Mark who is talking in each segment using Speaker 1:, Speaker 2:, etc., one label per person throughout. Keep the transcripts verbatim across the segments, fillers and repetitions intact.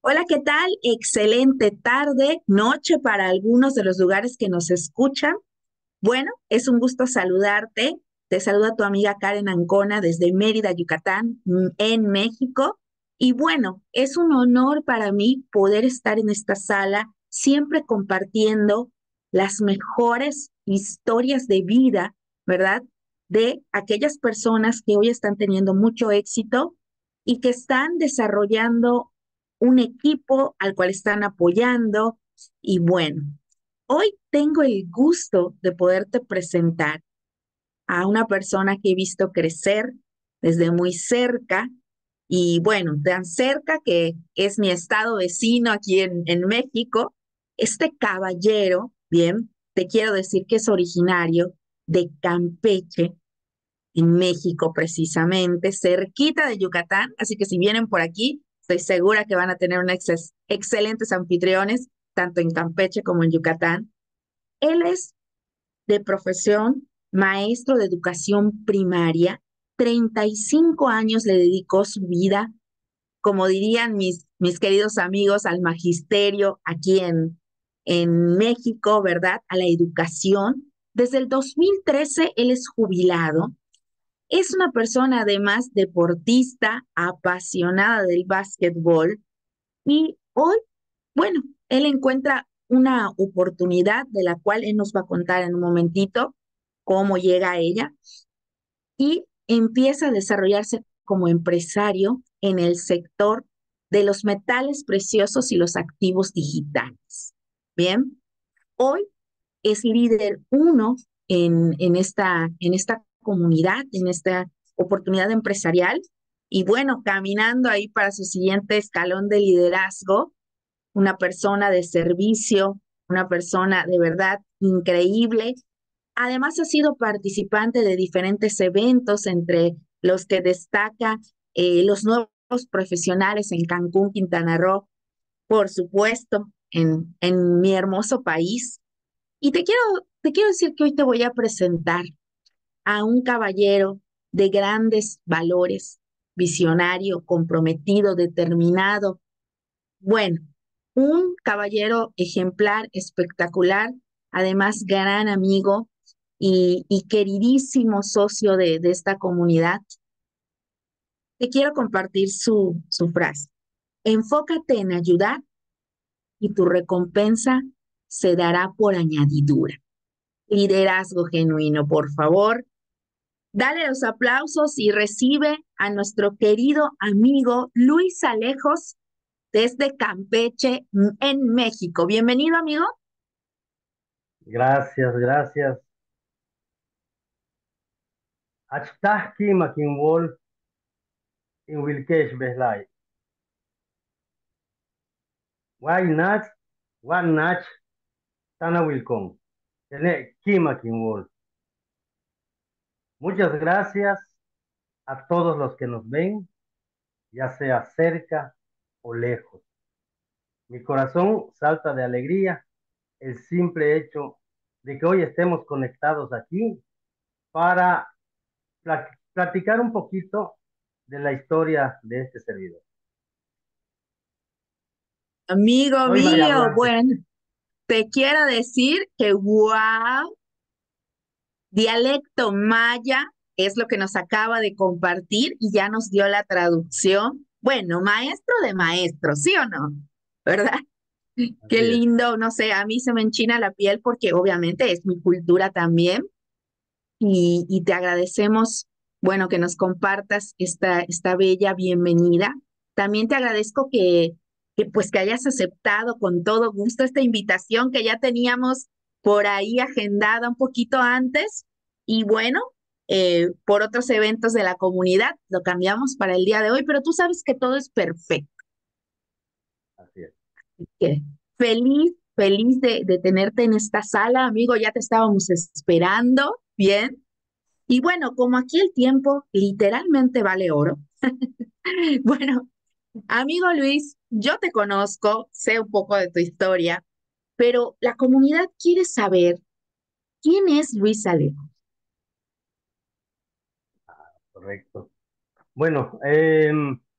Speaker 1: Hola, ¿qué tal? Excelente tarde, noche para algunos de los lugares que nos escuchan. Bueno, es un gusto saludarte. Te saluda tu amiga Karen Ancona desde Mérida, Yucatán, mm, en México. Y bueno, es un honor para mí poder estar en esta sala, siempre compartiendo las mejores historias de vida, ¿verdad? De aquellas personas que hoy están teniendo mucho éxito y que están desarrollando un equipo al cual están apoyando. Y bueno, hoy tengo el gusto de poderte presentar a una persona que he visto crecer desde muy cerca y bueno, tan cerca que es mi estado vecino aquí en, en México. Este caballero, bien, te quiero decir que es originario de Campeche, en México precisamente, cerquita de Yucatán, así que si vienen por aquí, estoy segura que van a tener unos exces- excelentes anfitriones, tanto en Campeche como en Yucatán. Él es de profesión maestro de educación primaria. Treinta y cinco años le dedicó su vida, como dirían mis, mis queridos amigos, al magisterio aquí en, en México, ¿verdad? A la educación. Desde el dos mil trece él es jubilado. Es una persona además deportista, apasionada del básquetbol y hoy, bueno, él encuentra una oportunidad de la cual él nos va a contar en un momentito cómo llega a ella y empieza a desarrollarse como empresario en el sector de los metales preciosos y los activos digitales. Bien, hoy es líder uno en, en, esta, en esta comunidad, en esta oportunidad empresarial y bueno, caminando ahí para su siguiente escalón de liderazgo, una persona de servicio, una persona de verdad increíble. Además, ha sido participante de diferentes eventos, entre los que destaca eh, los nuevos profesionales en Cancún, Quintana Roo, por supuesto, en, en mi hermoso país. Y te quiero, te quiero decir que hoy te voy a presentar a un caballero de grandes valores, visionario, comprometido, determinado. Bueno, un caballero ejemplar, espectacular, además gran amigo y, y queridísimo socio de, de esta comunidad. Te quiero compartir su, su frase. Enfócate en ayudar y tu recompensa se dará por añadidura. Liderazgo genuino, por favor. Dale los aplausos y recibe a nuestro querido amigo Luis Alejos desde Campeche, en México. Bienvenido, amigo.
Speaker 2: Gracias, gracias. Achtahki Makinwol in Wilkesh Behlai. Why not? One Nach Tana Wilcom. Tene Kima Kinwol. Muchas gracias a todos los que nos ven, ya sea cerca o lejos. Mi corazón salta de alegría el simple hecho de que hoy estemos conectados aquí para pla- platicar un poquito de la historia de este servidor.
Speaker 1: Amigo
Speaker 2: Soy maya
Speaker 1: mío,
Speaker 2: hablante.
Speaker 1: bueno, te quiero decir que wow, dialecto maya es lo que nos acaba de compartir y ya nos dio la traducción. Bueno, maestro de maestros, ¿sí o no? ¿Verdad? Qué
Speaker 2: Así es.
Speaker 1: lindo, no sé, a mí se me enchina la piel porque obviamente es mi cultura también y, y te agradecemos, bueno, que nos compartas esta, esta bella bienvenida. También te agradezco que, que pues que hayas aceptado con todo gusto esta invitación que ya teníamos por ahí agendada un poquito antes y bueno, eh, por otros eventos de la comunidad lo cambiamos para el día de hoy, pero tú sabes que todo es perfecto.
Speaker 2: Así es.
Speaker 1: Que feliz, feliz de, de tenerte en esta sala, amigo, ya te estábamos esperando, bien. Y bueno, como aquí el tiempo literalmente vale oro, bueno, amigo Luis, yo te conozco, sé un poco de tu historia, pero la comunidad quiere saber quién es Luis Alejo.
Speaker 2: Correcto. Bueno, eh,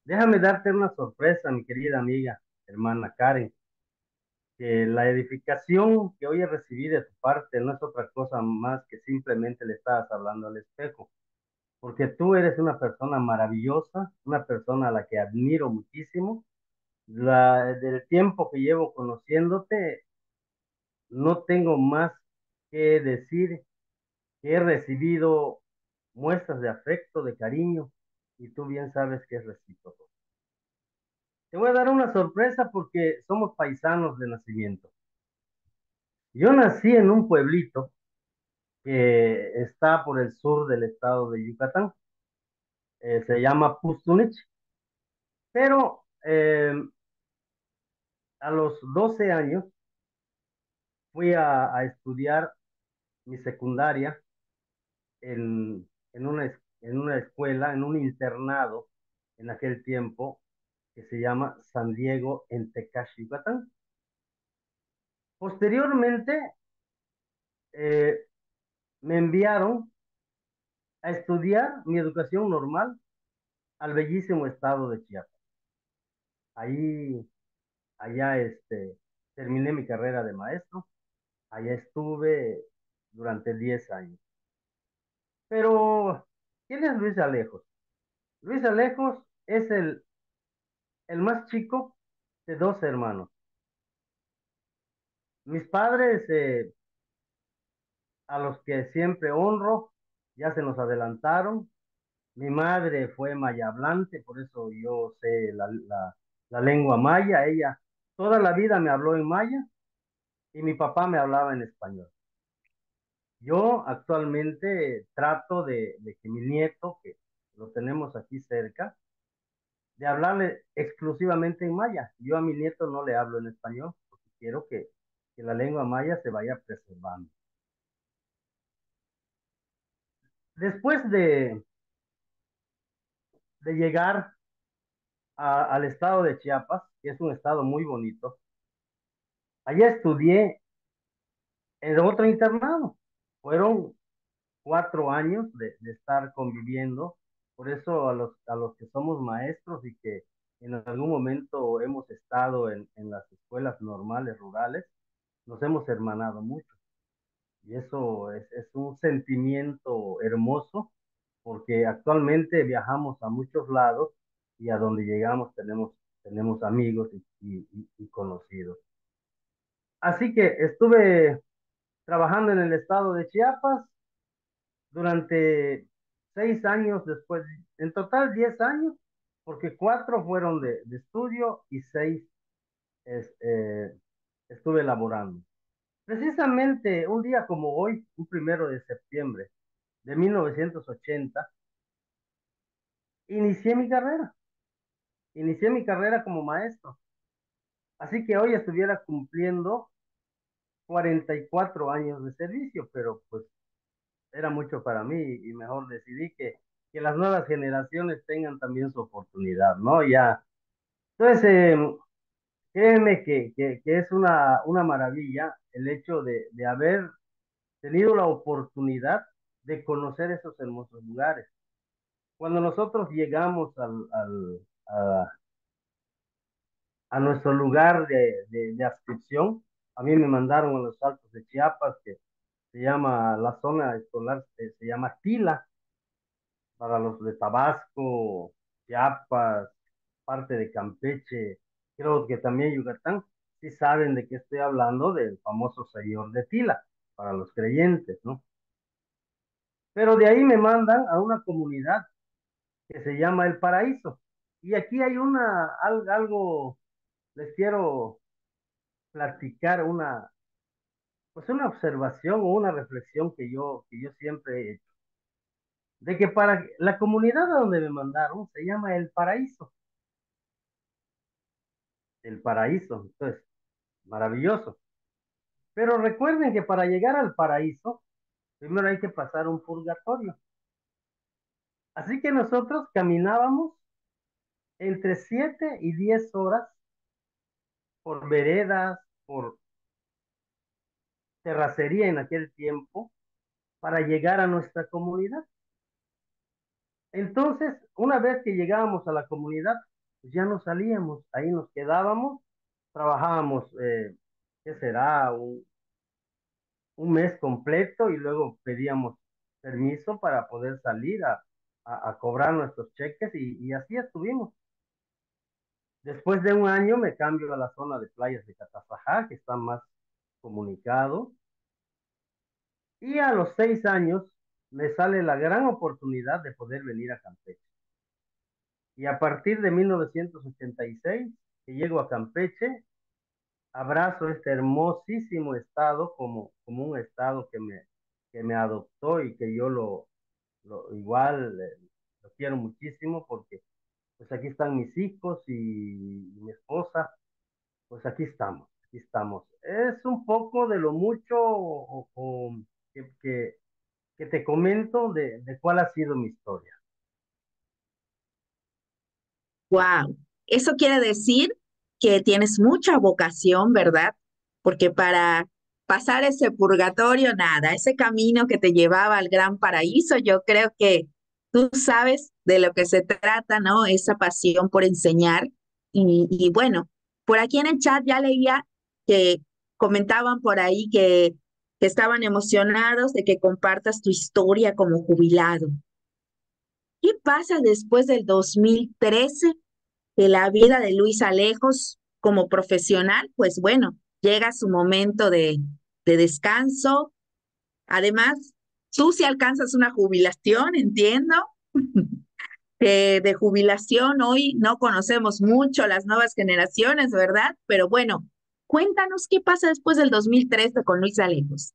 Speaker 2: Déjame darte una sorpresa, mi querida amiga, hermana Karen, que la edificación que hoy recibí de tu parte no es otra cosa más que simplemente le estabas hablando al espejo, porque tú eres una persona maravillosa, una persona a la que admiro muchísimo. La, del tiempo que llevo conociéndote, no tengo más que decir que he recibido muestras de afecto, de cariño, y tú bien sabes que es recíproco. Te voy a dar una sorpresa porque somos paisanos de nacimiento. Yo nací en un pueblito que está por el sur del estado de Yucatán. Eh, se llama Pustunich, pero eh, a los doce años fui a, a estudiar mi secundaria en, en, una, es- en una escuela, en un internado en aquel tiempo que se llama San Diego en Tecash, Yucatán. Posteriormente, eh, me enviaron a estudiar mi educación normal al bellísimo estado de Chiapas. Ahí, allá, este, terminé mi carrera de maestro. Allá estuve durante diez años. Pero, ¿quién es Luis Alejos? Luis Alejos es el, el más chico de dos hermanos. Mis padres, eh, a los que siempre honro, ya se nos adelantaron. Mi madre fue maya hablante, por eso yo sé la, la, la lengua maya. Ella toda la vida me habló en maya y mi papá me hablaba en español. Yo actualmente trato de, de que mi nieto, que lo tenemos aquí cerca, de hablarle exclusivamente en maya. Yo a mi nieto no le hablo en español porque quiero que, que la lengua maya se vaya preservando. Después de, de llegar a, al estado de Chiapas, que es un estado muy bonito, allá estudié en otro internado. Fueron cuatro años de, de estar conviviendo. Por eso a los, a los que somos maestros y que en algún momento hemos estado en, en las escuelas normales rurales, nos hemos hermanado mucho. Y eso es, es un sentimiento hermoso porque actualmente viajamos a muchos lados y a donde llegamos tenemos, tenemos amigos y, y, y conocidos. Así que estuve trabajando en el estado de Chiapas durante seis años después, en total diez años, porque cuatro fueron de, de estudio y seis es, eh, estuve laborando. Precisamente un día como hoy, un primero de septiembre de mil novecientos ochenta, inicié mi carrera, inicié mi carrera como maestro. Así que hoy estuviera cumpliendo cuarenta y cuatro años de servicio, pero pues era mucho para mí y mejor decidí que, que las nuevas generaciones tengan también su oportunidad, ¿no? Ya. Entonces, eh, créeme que, que, que es una, una maravilla el hecho de, de haber tenido la oportunidad de conocer esos hermosos lugares. Cuando nosotros llegamos al, al, a, a nuestro lugar de, de, de adscripción, a mí me mandaron a los Altos de Chiapas, que se llama, la zona escolar, eh, se llama Tila, para los de Tabasco, Chiapas, parte de Campeche, creo que también Yucatán, sí saben de qué estoy hablando, del famoso Señor de Tila, para los creyentes, ¿no? Pero de ahí me mandan a una comunidad que se llama El Paraíso. Y aquí hay una, algo, les quiero platicar una, pues una observación o una reflexión que yo, que yo siempre he hecho, de que para la comunidad a donde me mandaron se llama El Paraíso, El Paraíso, entonces, maravilloso. Pero recuerden que para llegar al paraíso, primero hay que pasar un purgatorio. Así que nosotros caminábamos entre siete y diez horas por veredas, por terracería en aquel tiempo, para llegar a nuestra comunidad. Entonces, una vez que llegábamos a la comunidad, pues ya no salíamos, ahí nos quedábamos, trabajábamos, eh, ¿qué será? Un, un mes completo y luego pedíamos permiso para poder salir a, a, a cobrar nuestros cheques y, y así estuvimos. Después de un año me cambio a la zona de playas de Catazajá, que está más comunicado, y a los seis años me sale la gran oportunidad de poder venir a Campeche. Y a partir de mil novecientos ochenta y seis, que llego a Campeche, abrazo este hermosísimo estado como, como un estado que me, que me adoptó y que yo lo, lo igual eh, lo quiero muchísimo porque pues aquí están mis hijos y, y mi esposa, pues aquí estamos, aquí estamos. Es un poco de lo mucho o, o que, que, que, te comento de, de cuál ha sido mi historia.
Speaker 1: Wow, eso quiere decir que tienes mucha vocación, ¿verdad? Porque para pasar ese purgatorio, nada, ese camino que te llevaba al gran paraíso, yo creo que tú sabes de lo que se trata, ¿no? Esa pasión por enseñar. Y, y bueno, por aquí en el chat ya leía que comentaban por ahí que, que estaban emocionados de que compartas tu historia como jubilado. ¿Qué pasa después del dos mil trece de la vida de Luis Alejos como profesional? Pues bueno, llega su momento de, de descanso. Además, tú si alcanzas una jubilación, entiendo, que de jubilación hoy no conocemos mucho las nuevas generaciones, ¿verdad? Pero bueno, cuéntanos qué pasa después del dos mil trece con Luis Alejos.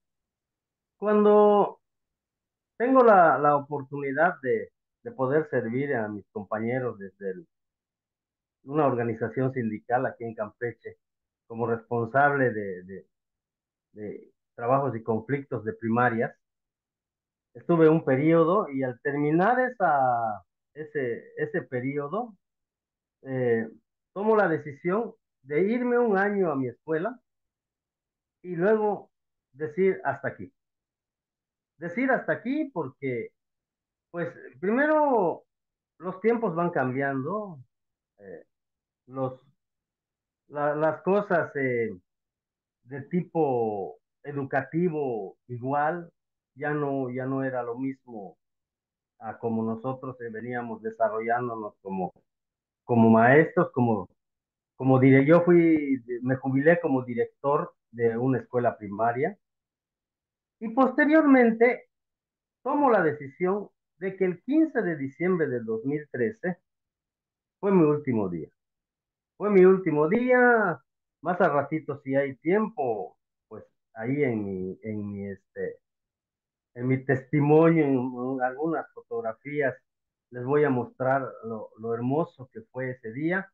Speaker 2: Cuando tengo la, la oportunidad de, de poder servir a mis compañeros desde el, una organización sindical aquí en Campeche como responsable de, de, de trabajos y conflictos de primarias. Estuve un periodo y al terminar esa, ese, ese periodo, eh, tomo la decisión de irme un año a mi escuela y luego decir hasta aquí. Decir hasta aquí porque, pues, primero los tiempos van cambiando, eh, los, la- las cosas eh, de tipo educativo igual, ya no, ya no era lo mismo a como nosotros eh, veníamos desarrollándonos como, como maestros, como, como diré, yo fui, me jubilé como director de una escuela primaria y posteriormente tomo la decisión de que el quince de diciembre del dos mil trece fue mi último día. Fue mi último día, más a ratito si hay tiempo, pues ahí en mi, en mi, este, en mi testimonio, en, en algunas fotografías, les voy a mostrar lo, lo hermoso que fue ese día,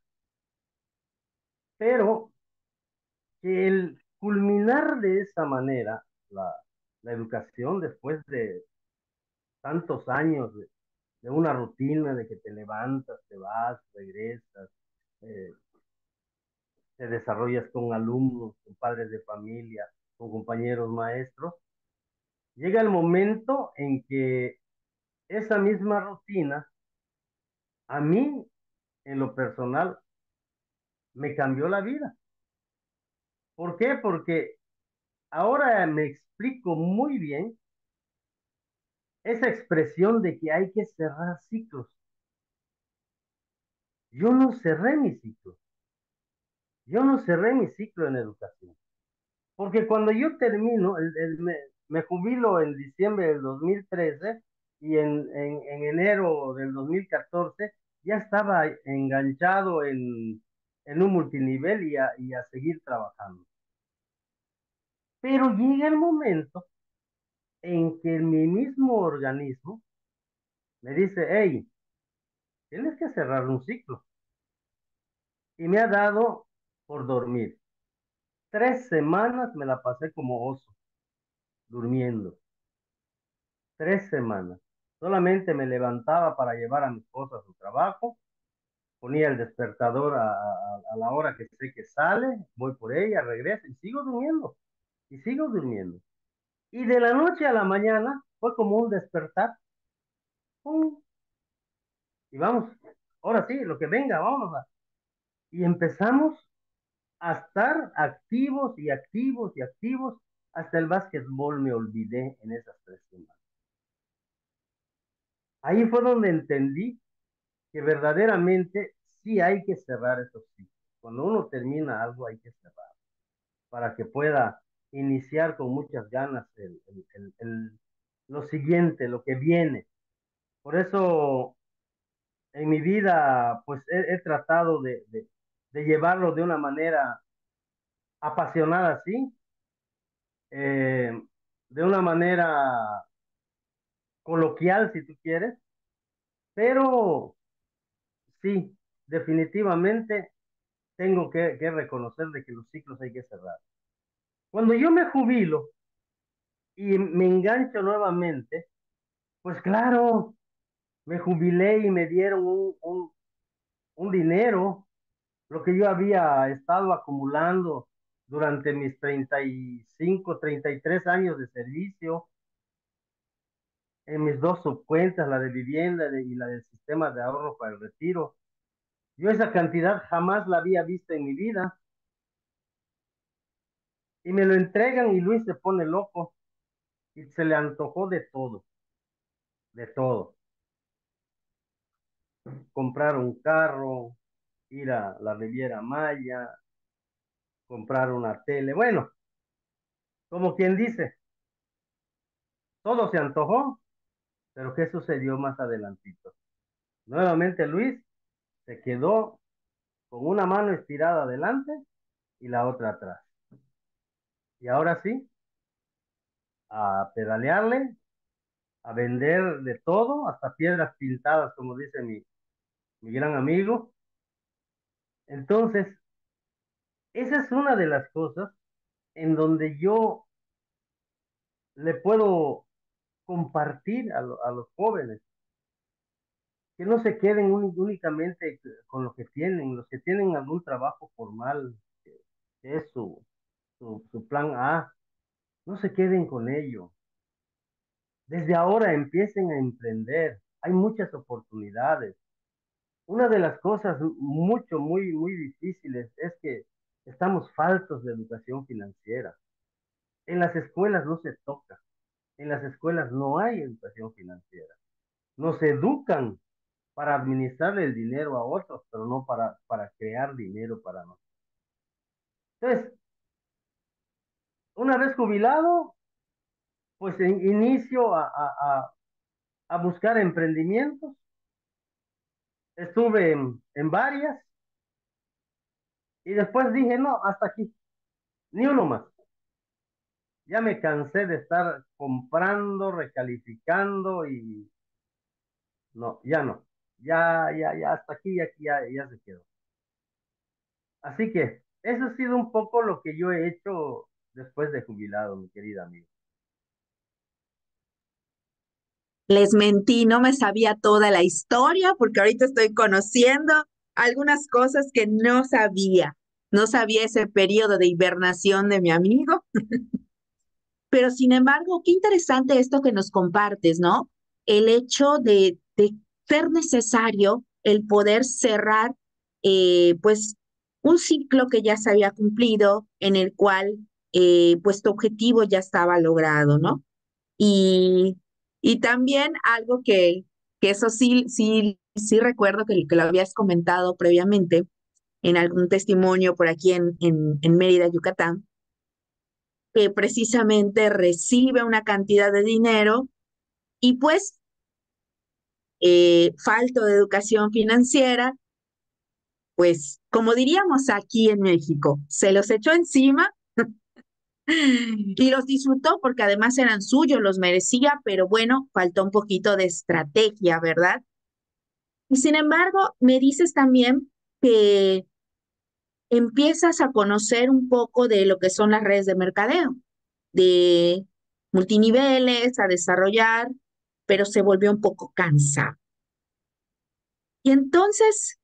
Speaker 2: pero que el culminar de esa manera la, la educación después de tantos años de, de, una rutina de que te levantas, te vas, regresas, eh, te desarrollas con alumnos, con padres de familia, con compañeros maestros, llega el momento en que esa misma rutina a mí, en lo personal, me cambió la vida. ¿Por qué? Porque ahora me explico muy bien esa expresión de que hay que cerrar ciclos. Yo no cerré mi ciclo. Yo no cerré mi ciclo en educación. Porque cuando yo termino, el, el, me, me, jubilo en diciembre del dos mil trece y en, en, en enero del dos mil catorce ya estaba enganchado en, en un multinivel y a, y a seguir trabajando. Pero llega el momento en que mi mismo organismo me dice, hey, tienes que cerrar un ciclo. Y me ha dado por dormir. Tres semanas me la pasé como oso, durmiendo. Tres semanas. Solamente me levantaba para llevar a mi esposa a su trabajo, ponía el despertador a, a, a la hora que sé que sale, voy por ella, regreso y sigo durmiendo. Y sigo durmiendo. Y de la noche a la mañana fue como un despertar. ¡Pum! y vamos, ahora sí, lo que venga, vamos a... Y empezamos a estar activos y activos y activos. Hasta el básquetbol me olvidé en esas tres semanas. Ahí fue donde entendí que verdaderamente sí hay que cerrar esos ciclos. Cuando uno termina algo hay que cerrar para que pueda iniciar con muchas ganas el, el, el, el, lo siguiente, lo que viene. Por eso en mi vida pues he, he tratado de, de, de, llevarlo de una manera apasionada, sí, eh, de una manera coloquial, si tú quieres, pero sí, definitivamente tengo que, que reconocer de que los ciclos hay que cerrar. Cuando yo me jubilo y me engancho nuevamente, pues claro, me jubilé y me dieron un, un, un dinero, lo que yo había estado acumulando durante mis treinta y cinco, treinta y tres años de servicio, en mis dos subcuentas, la de vivienda de, y la del sistema de ahorro para el retiro. Yo esa cantidad jamás la había visto en mi vida. Y me lo entregan y Luis se pone loco y se le antojó de todo, de todo. Comprar un carro, ir a la Riviera Maya, comprar una tele. Bueno, como quien dice, todo se antojó, pero ¿qué sucedió más adelantito? Nuevamente Luis se quedó con una mano estirada adelante y la otra atrás. Y ahora sí, a pedalearle, a vender de todo, hasta piedras pintadas, como dice mi, mi gran amigo. Entonces, esa es una de las cosas en donde yo le puedo compartir a, lo, a los jóvenes, que no se queden un, únicamente con lo que tienen, los que tienen algún trabajo formal, que, que es su, su, su plan A, no se queden con ello. Desde ahora empiecen a emprender, hay muchas oportunidades. Una de las cosas mucho, muy, muy difíciles es que estamos faltos de educación financiera. En las escuelas no se toca, en las escuelas no hay educación financiera. Nos educan para administrar el dinero a otros, pero no para, para crear dinero para nosotros. Entonces, una vez jubilado, pues in, inicio a, a, a, a buscar emprendimientos. Estuve en, en varias y después dije, no, hasta aquí, ni uno más. Ya me cansé de estar comprando, recalificando y no, ya no. Ya, ya, ya, hasta aquí, aquí ya, ya se quedó. Así que eso ha sido un poco lo que yo he hecho después de jubilado, mi querida amiga.
Speaker 1: Les mentí, no me sabía toda la historia porque ahorita estoy conociendo algunas cosas que no sabía. No sabía ese periodo de hibernación de mi amigo, pero sin embargo, qué interesante esto que nos compartes, ¿no? El hecho de, de ser necesario el poder cerrar, eh, pues, un ciclo que ya se había cumplido, en el cual, eh, pues, tu objetivo ya estaba logrado, ¿no? Y, y también algo que, que eso sí, sí, sí recuerdo que, que lo habías comentado previamente en algún testimonio por aquí en, en, en Mérida, Yucatán, que precisamente recibe una cantidad de dinero y pues eh, falto de educación financiera, pues como diríamos aquí en México, se los echó encima y los disfrutó porque además eran suyos, los merecía, pero bueno, faltó un poquito de estrategia, ¿verdad? Y sin embargo, me dices también que empiezas a conocer un poco de lo que son las redes de mercadeo, de multiniveles, a desarrollar, pero se volvió un poco cansado. Y entonces,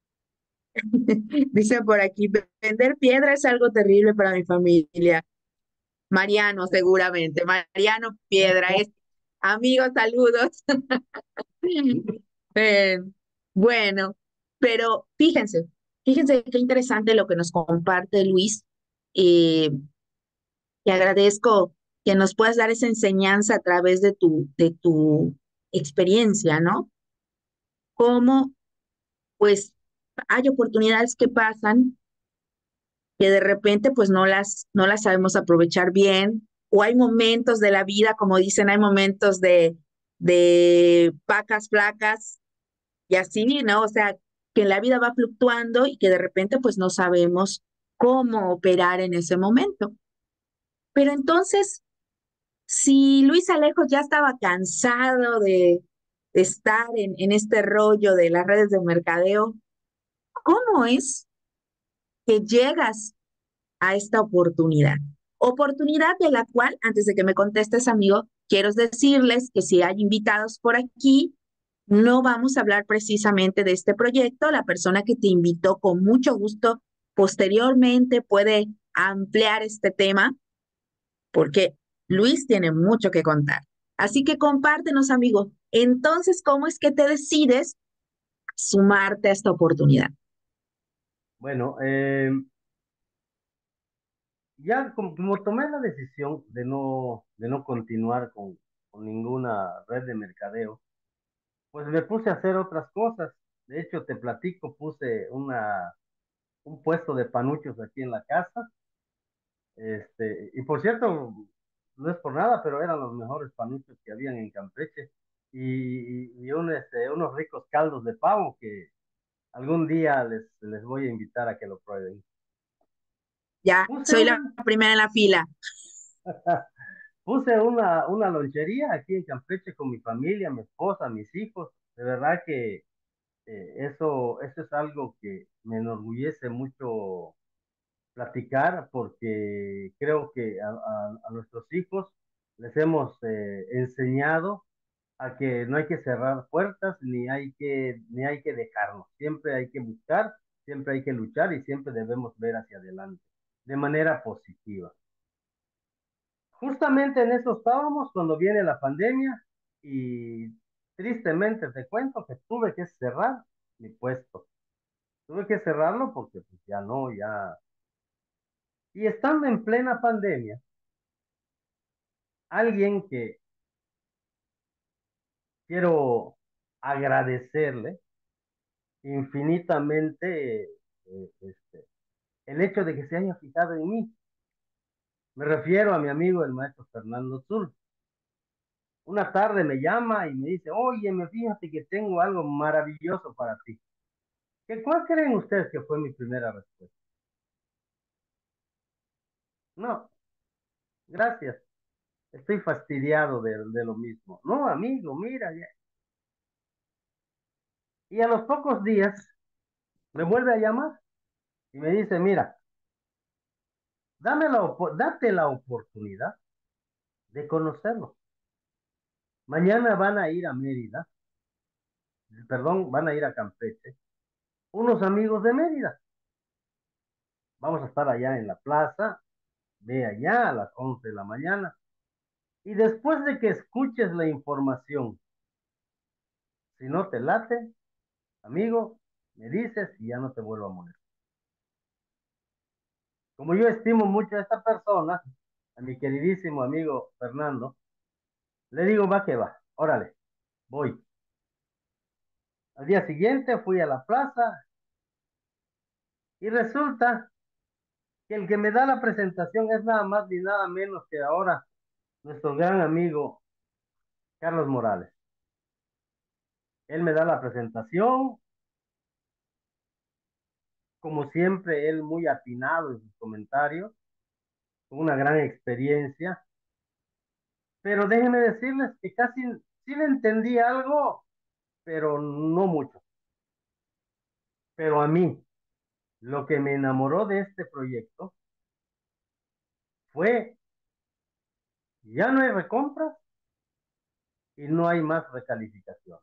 Speaker 1: dice por aquí, vender piedra es algo terrible para mi familia. Mariano, seguramente. Mariano Piedra es. Amigos, saludos. Eh, Bueno, pero fíjense, fíjense qué interesante lo que nos comparte Luis. Eh, Te agradezco que nos puedas dar esa enseñanza a través de tu, de tu experiencia, ¿no? Cómo, pues, hay oportunidades que pasan que de repente, pues, no las, no las sabemos aprovechar bien, o hay momentos de la vida, como dicen, hay momentos de, de vacas flacas y así, ¿no? O sea, que la vida va fluctuando y que de repente, pues, no sabemos cómo operar en ese momento. Pero entonces, si Luis Alejo ya estaba cansado de, de estar en, en este rollo de las redes de mercadeo, ¿cómo es que llegas a esta oportunidad? Oportunidad de la cual, antes de que me contestes, amigo, quiero decirles que si hay invitados por aquí, no vamos a hablar precisamente de este proyecto. La persona que te invitó con mucho gusto posteriormente puede ampliar este tema porque Luis tiene mucho que contar. Así que compártenos, amigo. Entonces, ¿cómo es que te decides sumarte a esta oportunidad?
Speaker 2: Bueno, eh, ya como, como tomé la decisión de no, de no continuar con, con ninguna red de mercadeo, pues me puse a hacer otras cosas. De hecho, te platico, puse una, un puesto de panuchos aquí en la casa. Este, y por cierto, no es por nada, pero eran los mejores panuchos que habían en Campeche. Y, y un, este, unos ricos caldos de pavo que algún día les, les voy a invitar a que lo prueben.
Speaker 1: Ya
Speaker 2: Puse
Speaker 1: soy
Speaker 2: una,
Speaker 1: la primera en la fila.
Speaker 2: puse una, una lonchería aquí en Campeche con mi familia, mi esposa, mis hijos. De verdad que eh, eso, eso es algo que me enorgullece mucho platicar porque creo que a, a- a nuestros hijos les hemos eh, enseñado a que no hay que cerrar puertas ni hay que, ni hay que dejarnos. Siempre hay que buscar, siempre hay que luchar y siempre debemos ver hacia adelante de manera positiva. Justamente en eso estábamos cuando viene la pandemia y tristemente te cuento que tuve que cerrar mi puesto. Tuve que cerrarlo porque pues, ya no, ya. Y estando en plena pandemia, alguien que quiero agradecerle infinitamente eh, este, el hecho de que se haya fijado en mí. Me refiero a mi amigo el maestro Fernando Zul. Una tarde me llama y me dice, oye, me fíjate que tengo algo maravilloso para ti. ¿Qué, ¿Cuál creen ustedes que fue mi primera respuesta? No, gracias. Estoy fastidiado de, de lo mismo. No, amigo, mira. Ya. Y a los pocos días me vuelve a llamar y me dice, mira, dame la, date la oportunidad de conocerlo. Mañana van a ir a Mérida, perdón, van a ir a Campeche, unos amigos de Mérida. Vamos a estar allá en la plaza, ve allá a las once de la mañana. Y después de que escuches la información, si no te late, amigo, me dices y ya no te vuelvo a molestar. Como yo estimo mucho a esta persona, a mi queridísimo amigo Fernando, le digo, va que va, órale, voy. Al día siguiente fui a la plaza y resulta que el que me da la presentación es nada más ni nada menos que ahora nuestro gran amigo Carlos Morales. Él me da la presentación, como siempre, él muy atinado en sus comentarios, con una gran experiencia, pero déjenme decirles que casi sí le entendí algo, pero no mucho. Pero a mí, lo que me enamoró de este proyecto fue, ya no hay recompras y no hay más recalificación.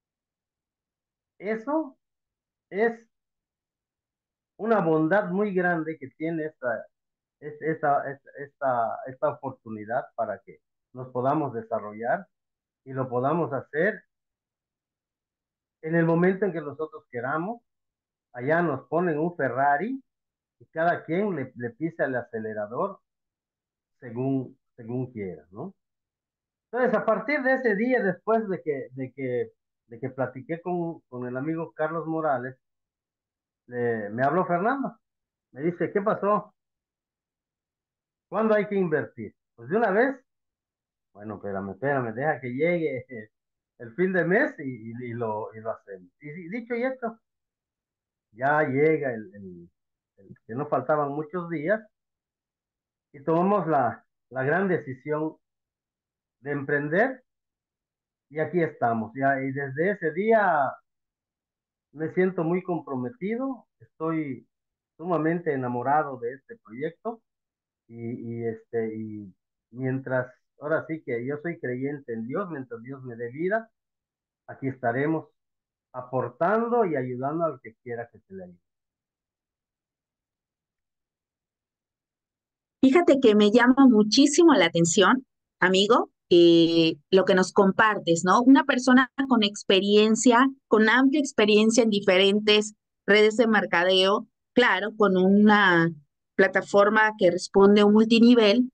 Speaker 2: Eso es una bondad muy grande que tiene esta, es- esta, esta, esta, esta oportunidad para que nos podamos desarrollar y lo podamos hacer En el momento en que nosotros queramos, allá nos ponen un Ferrari y cada quien le, le pisa el acelerador según, según quiera, ¿no? Entonces, a partir de ese día, después de que, de que, de que platiqué con, con el amigo Carlos Morales, eh, me habló Fernando. Me dice, ¿qué pasó? ¿Cuándo hay que invertir? Pues de una vez. Bueno, espérame, espérame, deja que llegue el fin de mes y, y- y lo, y lo hacemos. Y, y dicho y esto, ya llega el, el- el que no faltaban muchos días y tomamos la, la gran decisión de emprender y aquí estamos. Ya, y desde ese día me siento muy comprometido, estoy sumamente enamorado de este proyecto y, y, este, y mientras, ahora sí que yo soy creyente en Dios, mientras Dios me dé vida, aquí estaremos aportando y ayudando al que quiera que se le ayude.
Speaker 1: Fíjate que me llama muchísimo la atención, amigo, eh, lo que nos compartes, ¿no? Una persona con experiencia, con amplia experiencia en diferentes redes de mercadeo, claro, con una plataforma que responde a un multinivel,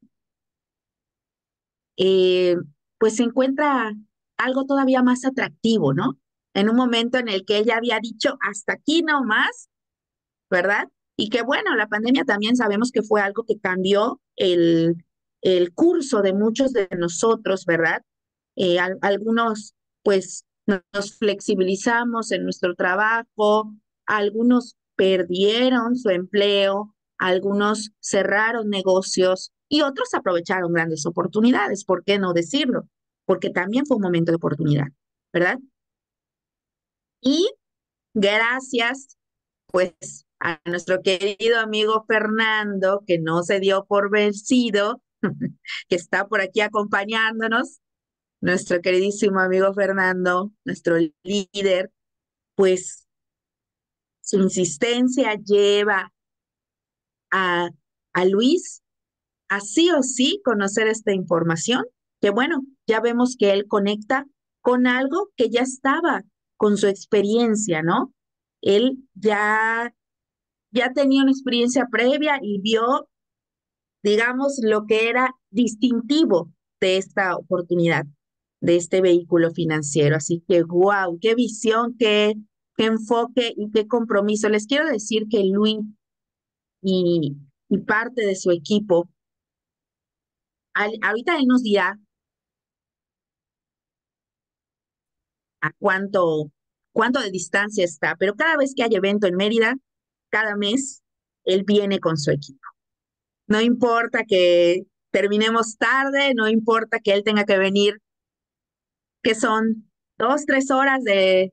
Speaker 1: eh, pues se encuentra algo todavía más atractivo, ¿no? En un momento en el que ella había dicho, hasta aquí no más, ¿verdad? Y que bueno, la pandemia también sabemos que fue algo que cambió el, el curso de muchos de nosotros, ¿verdad? Eh, al- algunos pues no- nos flexibilizamos en nuestro trabajo, algunos perdieron su empleo, algunos cerraron negocios y otros aprovecharon grandes oportunidades, ¿por qué no decirlo? Porque también fue un momento de oportunidad, ¿verdad? Y gracias pues a nuestro querido amigo Fernando, que no se dio por vencido, que está por aquí acompañándonos, nuestro queridísimo amigo Fernando, nuestro líder, pues su insistencia lleva a, a Luis a sí o sí conocer esta información, que bueno, ya vemos que él conecta con algo que ya estaba con su experiencia, ¿no? Él ya, ya tenía una experiencia previa y vio, digamos, lo que era distintivo de esta oportunidad, de este vehículo financiero. Así que, wow, qué visión, qué, qué enfoque y qué compromiso. Les quiero decir que Luis y, y parte de su equipo, al- ahorita él nos dirá a cuánto, cuánto de distancia está, pero cada vez que hay evento en Mérida, cada mes, él viene con su equipo. No importa que terminemos tarde, no importa que él tenga que venir, que son dos, tres horas de,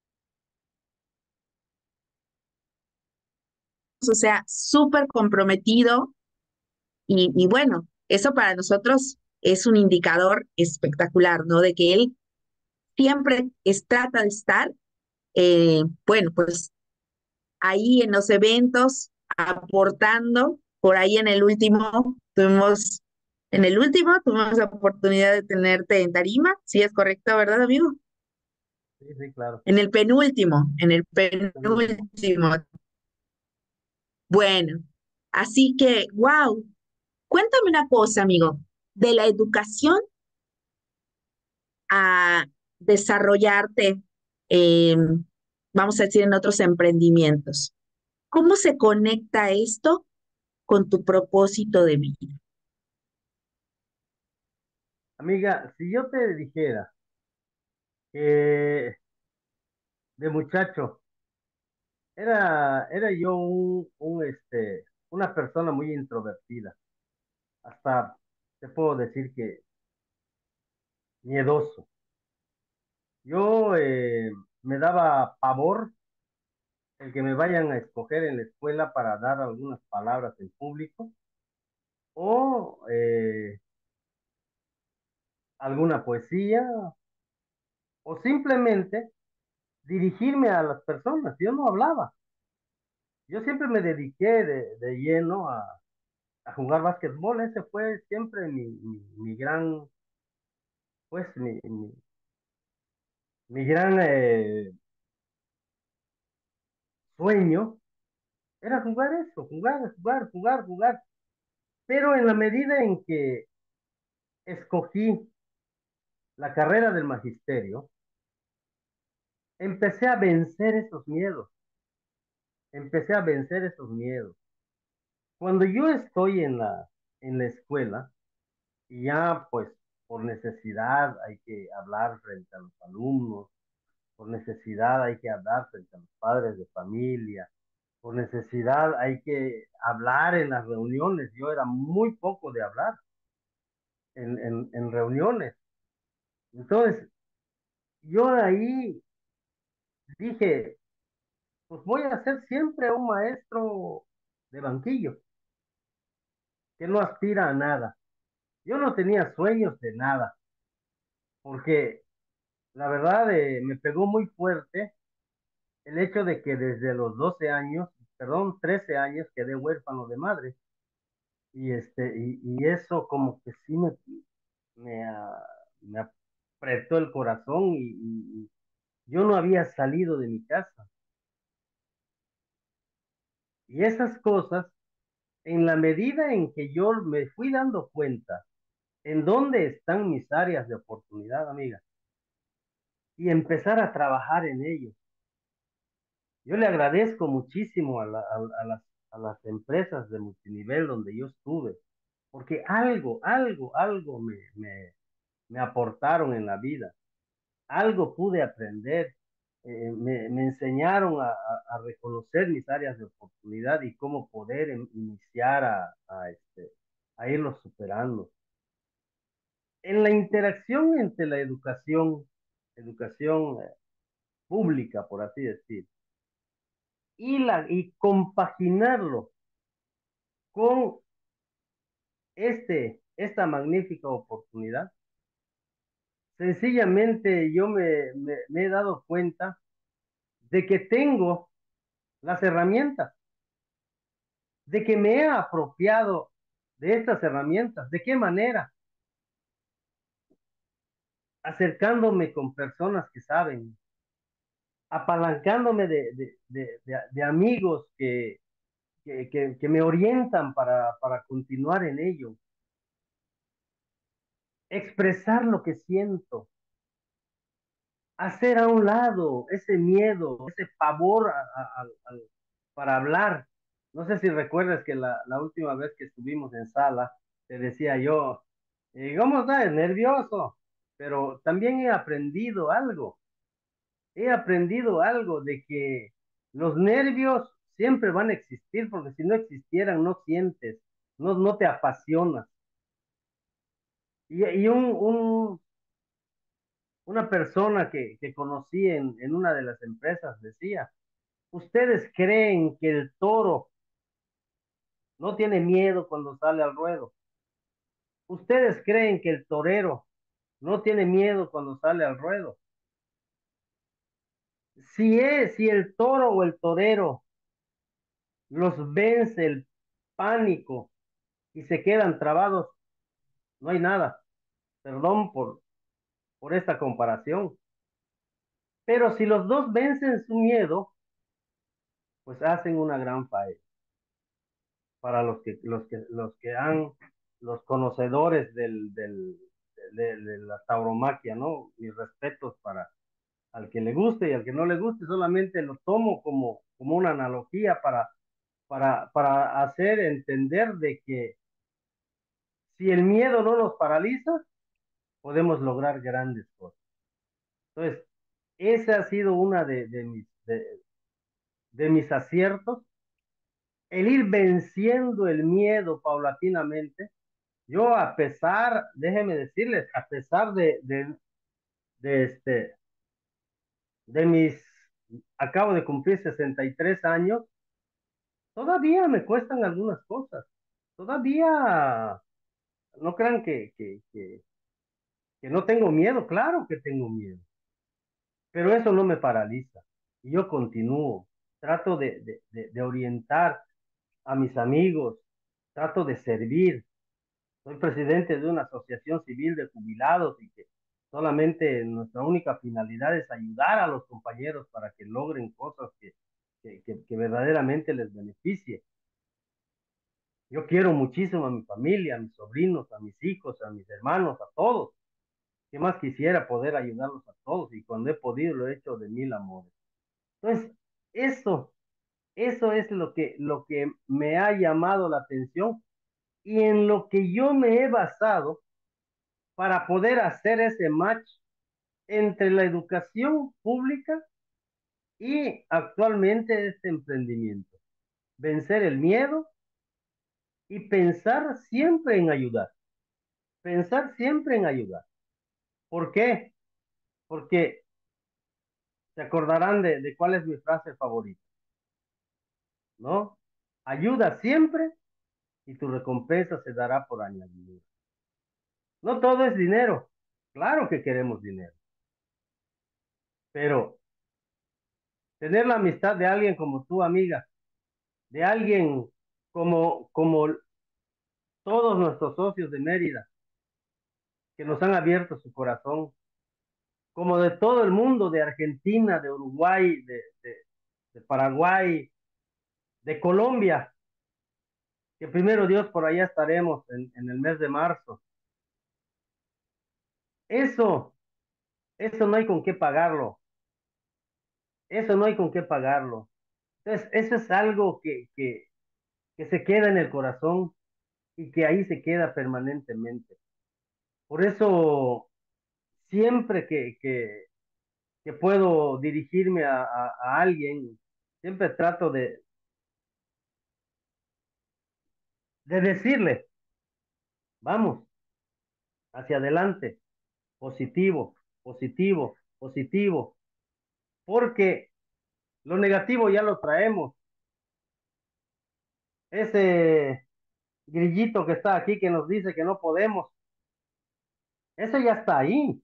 Speaker 1: o sea, súper comprometido y, y bueno, eso para nosotros es un indicador espectacular, ¿no? De que él siempre es, trata de estar, eh, bueno, pues ahí en los eventos, aportando. Por ahí en el último tuvimos, en el último tuvimos la oportunidad de tenerte en tarima, sí es correcto, ¿verdad, amigo?
Speaker 2: Sí, sí, claro.
Speaker 1: En el penúltimo, en el
Speaker 2: El último.
Speaker 1: penúltimo. Bueno, así que, wow, cuéntame una cosa, amigo, de la educación a desarrollarte, eh, vamos a decir, en otros emprendimientos. ¿Cómo se conecta esto con tu propósito de vida?
Speaker 2: Amiga, si yo te dijera que de muchacho era, era yo un, un, este, una persona muy introvertida, hasta te puedo decir que miedoso. Yo eh, me daba pavor el que me vayan a escoger en la escuela para dar algunas palabras en público o eh, alguna poesía o simplemente dirigirme a las personas. Yo no hablaba. Yo siempre me dediqué de, de lleno a, a jugar básquetbol. Ese fue siempre mi, mi, mi gran, pues mi, mi, mi gran, eh, sueño era jugar eso, jugar, jugar, jugar, jugar. Pero en la medida en que escogí la carrera del magisterio, empecé a vencer esos miedos, empecé a vencer esos miedos. Cuando yo estoy en la, en la escuela, y ya pues por necesidad hay que hablar frente a los alumnos, por necesidad hay que hablar frente a los padres de familia, por necesidad hay que hablar en las reuniones. Yo era muy poco de hablar en, en, en reuniones. Entonces, yo ahí dije, pues voy a ser siempre un maestro de banquillo, que no aspira a nada. Yo no tenía sueños de nada, porque la verdad eh, me pegó muy fuerte el hecho de que desde los doce años, perdón, trece años, quedé huérfano de madre. Y, este, y, y eso como que sí me, me, ah, me apretó el corazón y, y- y yo no había salido de mi casa. Y esas cosas, en la medida en que yo me fui dando cuenta en dónde están mis áreas de oportunidad, amiga, y empezar a trabajar en ello. Yo le agradezco muchísimo a, la- a- a las, a las empresas de multinivel donde yo estuve, porque algo, algo, algo me, me, me aportaron en la vida, algo pude aprender, eh, me, me enseñaron a, a- a reconocer mis áreas de oportunidad y cómo poder em- iniciar a, a, este, a irlos superando. En la interacción entre la educación, educación eh, pública, por así decir, y, la, y compaginarlo con este, esta magnífica oportunidad, sencillamente yo me, me, me he dado cuenta de que tengo las herramientas, de que me he apropiado de estas herramientas. ¿De qué manera? Acercándome con personas que saben, apalancándome de, de, de, de, de amigos que, que, que, que, me orientan para, para continuar en ello, expresar lo que siento, hacer a un lado ese miedo, ese pavor a, a, a, para hablar. No sé si recuerdas que la, la, última vez que estuvimos en sala, te decía yo, eh, ¿cómo estás? Nervioso. Pero también he aprendido algo. He aprendido algo de que los nervios siempre van a existir, porque si no existieran, no sientes, no, no te apasionas. Y, y un, un, una persona que, que conocí en, en una de las empresas decía, ¿ustedes creen que el toro no tiene miedo cuando sale al ruedo? ¿Ustedes creen que el torero no tiene miedo cuando sale al ruedo? Si es, si el toro o el torero los vence el pánico y se quedan trabados, no hay nada. Perdón por, por esta comparación. Pero si los dos vencen su miedo, pues hacen una gran faena. Para los que, los que, los que han, los conocedores del, del, de, de la tauromaquia, ¿no? Mis respetos para al que le guste y al que no le guste, solamente lo tomo como, como una analogía para, para, para hacer entender de que si el miedo no nos paraliza, podemos lograr grandes cosas. Entonces, ese ha sido una de, de mis, de, de mis aciertos, el ir venciendo el miedo paulatinamente. Yo, a pesar, déjenme decirles, a pesar de, de, de este, de mis, acabo de cumplir sesenta y tres años, todavía me cuestan algunas cosas. Todavía, no crean que, que, que, que no tengo miedo, claro que tengo miedo, pero eso no me paraliza. Y yo continúo, trato de, de, de, de orientar a mis amigos, trato de servir. Soy presidente de una asociación civil de jubilados y que solamente nuestra única finalidad es ayudar a los compañeros para que logren cosas que, que, que, que verdaderamente les beneficie. Yo quiero muchísimo a mi familia, a mis sobrinos, a mis hijos, a mis hermanos, a todos. ¿Qué más quisiera poder ayudarlos a todos? Y cuando he podido lo he hecho de mil amores. Entonces, eso, eso es lo que, lo que me ha llamado la atención y en lo que yo me he basado para poder hacer ese match entre la educación pública y actualmente este emprendimiento. Vencer el miedo y pensar siempre en ayudar. Pensar siempre en ayudar. ¿Por qué? Porque se acordarán de, de cuál es mi frase favorita, ¿no? Ayuda siempre y tu recompensa se dará por añadidura. No todo es dinero. Claro que queremos dinero. Pero tener la amistad de alguien como tu amiga, de alguien como, como todos nuestros socios de Mérida, que nos han abierto su corazón, como de todo el mundo, de Argentina, de Uruguay, de, de, de Paraguay, de Colombia, que primero Dios por allá estaremos en, en el mes de marzo. Eso, eso no hay con qué pagarlo. Eso no hay con qué pagarlo. Entonces, eso es algo que, que, que se queda en el corazón y que ahí se queda permanentemente. Por eso, siempre que, que, que puedo dirigirme a, a, a alguien, siempre trato de, de decirle, vamos, hacia adelante, positivo, positivo, positivo, porque lo negativo ya lo traemos. Ese grillito que está aquí que nos dice que no podemos, eso ya está ahí.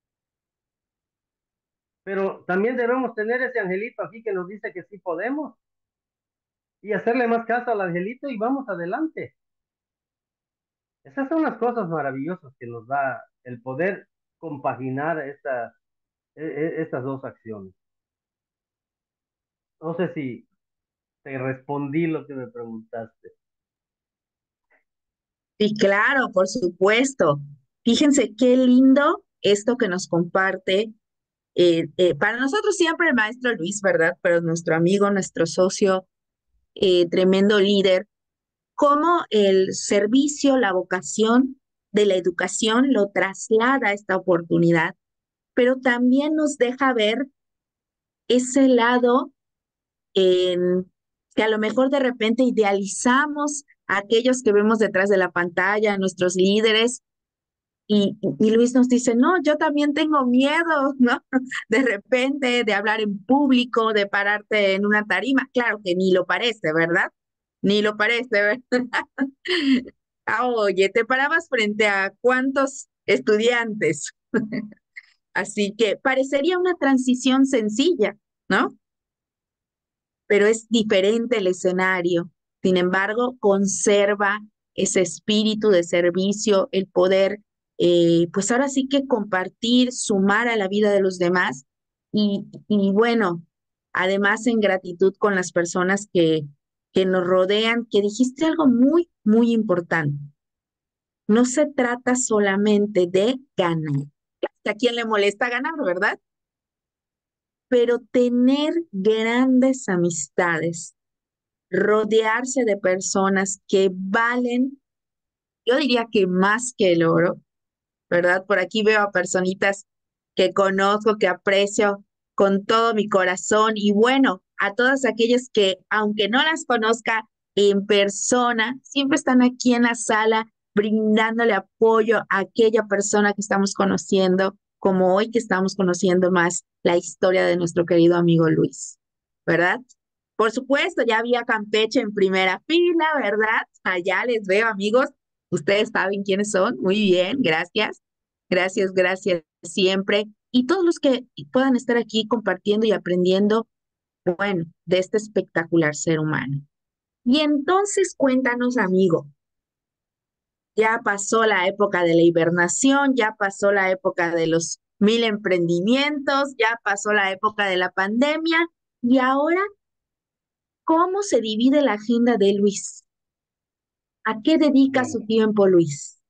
Speaker 2: Pero también debemos tener ese angelito aquí que nos dice que sí podemos y hacerle más caso al angelito y vamos adelante. Esas son las cosas maravillosas que nos da el poder compaginar esta, e- e- estas dos acciones. No sé si te respondí lo que me preguntaste.
Speaker 1: Sí, claro, por supuesto. Fíjense qué lindo esto que nos comparte. Eh, eh, para nosotros siempre el maestro Luis, ¿verdad? Pero nuestro amigo, nuestro socio, eh, tremendo líder, cómo el servicio, la vocación de la educación lo traslada a esta oportunidad, pero también nos deja ver ese lado en que a lo mejor de repente idealizamos a aquellos que vemos detrás de la pantalla, a nuestros líderes, y, y Luis nos dice, no, yo también tengo miedo, ¿no? De repente de hablar en público, de pararte en una tarima. Claro que ni lo parece, ¿verdad? Ni lo parece, ¿verdad? Ah, oye, te parabas frente a cuántos estudiantes. Así que parecería una transición sencilla, ¿no? Pero es diferente el escenario. Sin embargo, conserva ese espíritu de servicio, el poder, eh, pues ahora sí que compartir, sumar a la vida de los demás y, y bueno, además en gratitud con las personas que, que nos rodean, que dijiste algo muy, muy importante. No se trata solamente de ganar. ¿A quién le molesta ganar, verdad? Pero tener grandes amistades, rodearse de personas que valen, yo diría que más que el oro, ¿verdad? Por aquí veo a personitas que conozco, que aprecio con todo mi corazón y bueno, a todas aquellas que, aunque no las conozca en persona, siempre están aquí en la sala brindándole apoyo a aquella persona que estamos conociendo, como hoy que estamos conociendo más la historia de nuestro querido amigo Luis, ¿verdad? Por supuesto, ya había Campeche en primera fila, ¿verdad? Allá les veo, amigos. Ustedes saben quiénes son. Muy bien, gracias. Gracias, gracias siempre. Y todos los que puedan estar aquí compartiendo y aprendiendo, bueno, de este espectacular ser humano. Y entonces cuéntanos, amigo, ya pasó la época de la hibernación, ya pasó la época de los mil emprendimientos, ya pasó la época de la pandemia y ahora, ¿Cómo se divide la agenda de Luis? ¿A qué dedica
Speaker 2: Bueno,
Speaker 1: su tiempo, Luis?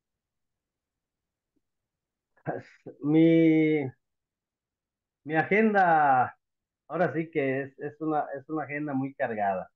Speaker 2: mi, mi agenda, ahora sí que es, es una, es una agenda muy cargada,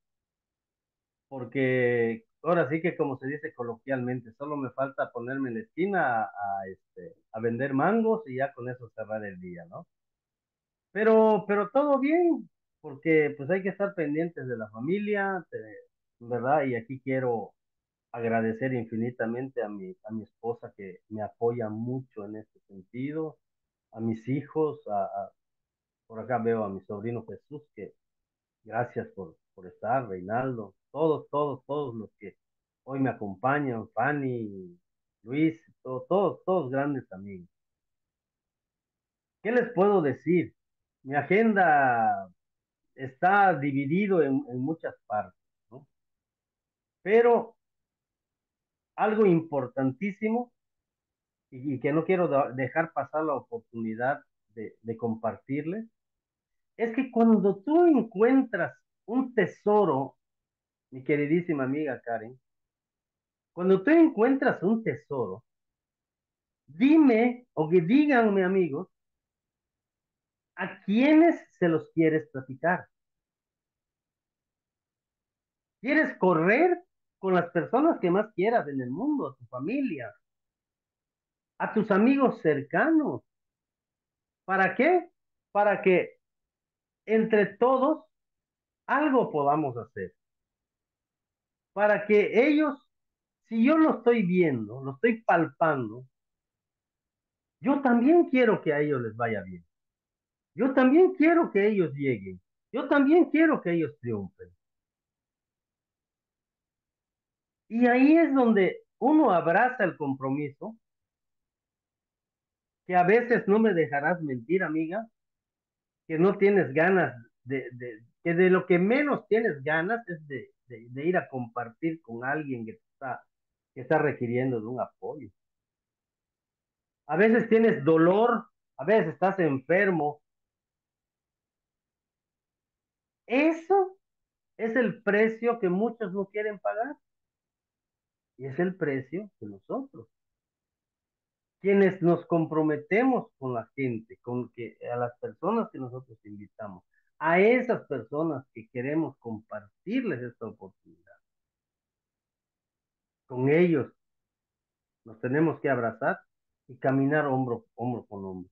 Speaker 2: porque ahora sí que como se dice coloquialmente, solo me falta ponerme en la esquina a, a, este, a vender mangos y ya con eso cerrar el día, ¿no? Pero, pero todo bien, porque pues hay que estar pendientes de la familia, de- ¿verdad? Y aquí quiero agradecer infinitamente a mi, a mi esposa que me apoya mucho en este sentido, a mis hijos, a, a- por acá veo a mi sobrino Jesús, que gracias por, por estar, Reinaldo, todos, todos, todos los que hoy me acompañan, Fanny, Luis, to- todos, todos grandes amigos. ¿Qué les puedo decir? Mi agenda está dividido en, en muchas partes, ¿no? Pero algo importantísimo y, y que no quiero da- dejar pasar la oportunidad de, de compartirles, es que cuando tú encuentras un tesoro, mi queridísima amiga Karen, cuando tú encuentras un tesoro, dime o que díganme amigos, ¿a quiénes se los quieres platicar? ¿Quieres correr con las personas que más quieras en el mundo, a tu familia, a tus amigos cercanos? ¿Para qué? Para que entre todos algo podamos hacer. Para que ellos, si yo lo estoy viendo, lo estoy palpando, yo también quiero que a ellos les vaya bien. Yo también quiero que ellos lleguen. Yo también quiero que ellos triunfen. Y ahí es donde uno abraza el compromiso, que a veces no me dejarás mentir, amiga, que no tienes ganas de, de que de lo que menos tienes ganas es de, de, de ir a compartir con alguien que está, que está requiriendo de un apoyo. A veces tienes dolor, a veces estás enfermo. Eso es el precio que muchos no quieren pagar y es el precio de nosotros, quienes nos comprometemos con la gente, con que a las personas que nosotros invitamos, a esas personas que queremos compartirles esta oportunidad. Con ellos nos tenemos que abrazar y caminar hombro, hombro con hombro.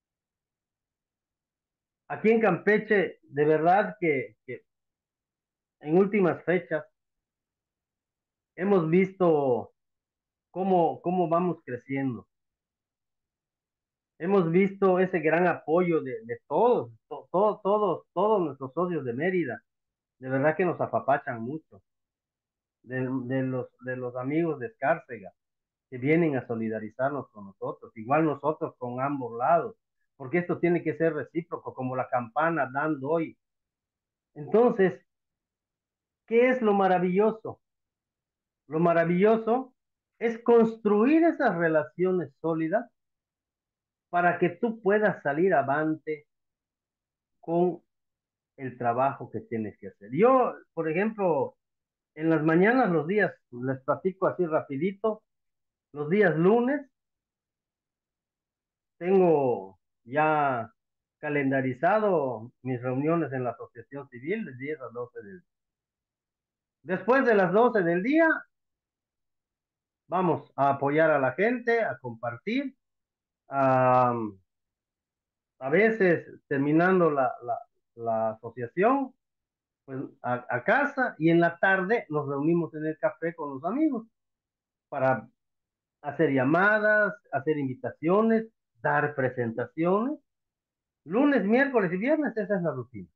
Speaker 2: Aquí en Campeche, de verdad que, que en últimas fechas hemos visto cómo, cómo vamos creciendo. Hemos visto ese gran apoyo de, de todos, to, to, todos, todos nuestros socios de Mérida. De verdad que nos apapachan mucho. De, de los, de los amigos de Escárcega que vienen a solidarizarnos con nosotros. Igual nosotros con ambos lados. Porque esto tiene que ser recíproco, como la campana dando hoy. Entonces, ¿qué es lo maravilloso? Lo maravilloso es construir esas relaciones sólidas para que tú puedas salir avante con el trabajo que tienes que hacer. Yo, por ejemplo, en las mañanas, los días, les platico así rapidito, los días lunes tengo ya calendarizado mis reuniones en la asociación civil de diez a doce del día. Después de las doce del día, vamos a apoyar a la gente, a compartir, a, a veces terminando la, la, la asociación, pues a, a casa y en la tarde nos reunimos en el café con los amigos para hacer llamadas, hacer invitaciones, dar presentaciones. Lunes, miércoles y viernes, esa es la rutina.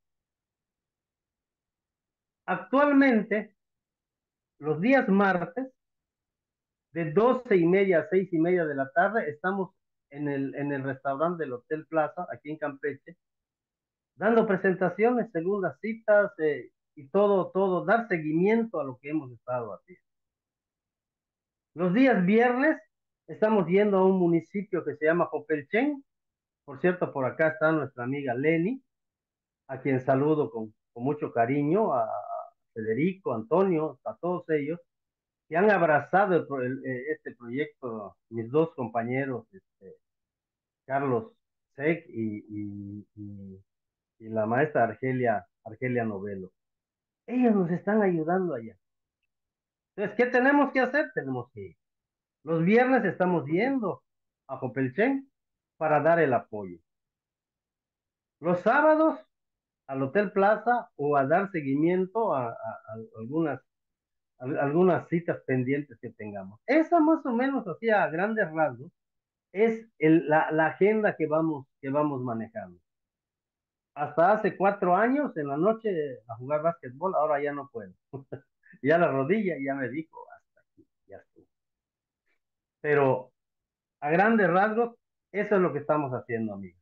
Speaker 2: Actualmente, los días martes, de doce y media a seis y media de la tarde, estamos en el, en el restaurante del Hotel Plaza, aquí en Campeche, dando presentaciones, segundas citas eh, y todo, todo, dar seguimiento a lo que hemos estado haciendo. Los días viernes estamos yendo a un municipio que se llama Jopelchen. Por cierto, por acá está nuestra amiga Lenny, a quien saludo con, con mucho cariño, a Federico, Antonio, a todos ellos, que han abrazado el, el, este proyecto, mis dos compañeros, este, Carlos Sec y, y, y, y la maestra Argelia, Argelia Novelo. Ellos nos están ayudando allá. Entonces, ¿qué tenemos que hacer? Tenemos que ir. Los viernes estamos yendo a Jopelchen para dar el apoyo. Los sábados al Hotel Plaza o a dar seguimiento a, a, a algunas, a, algunas citas pendientes que tengamos. Esa más o menos, así a grandes rasgos, es el, la, la agenda que vamos, que vamos manejando. Hasta hace cuatro años en la noche a jugar básquetbol, ahora ya no puedo. Ya la rodilla ya me dijo, hasta aquí, ya estuvo. Pero a grandes rasgos, eso es lo que estamos haciendo, amigos.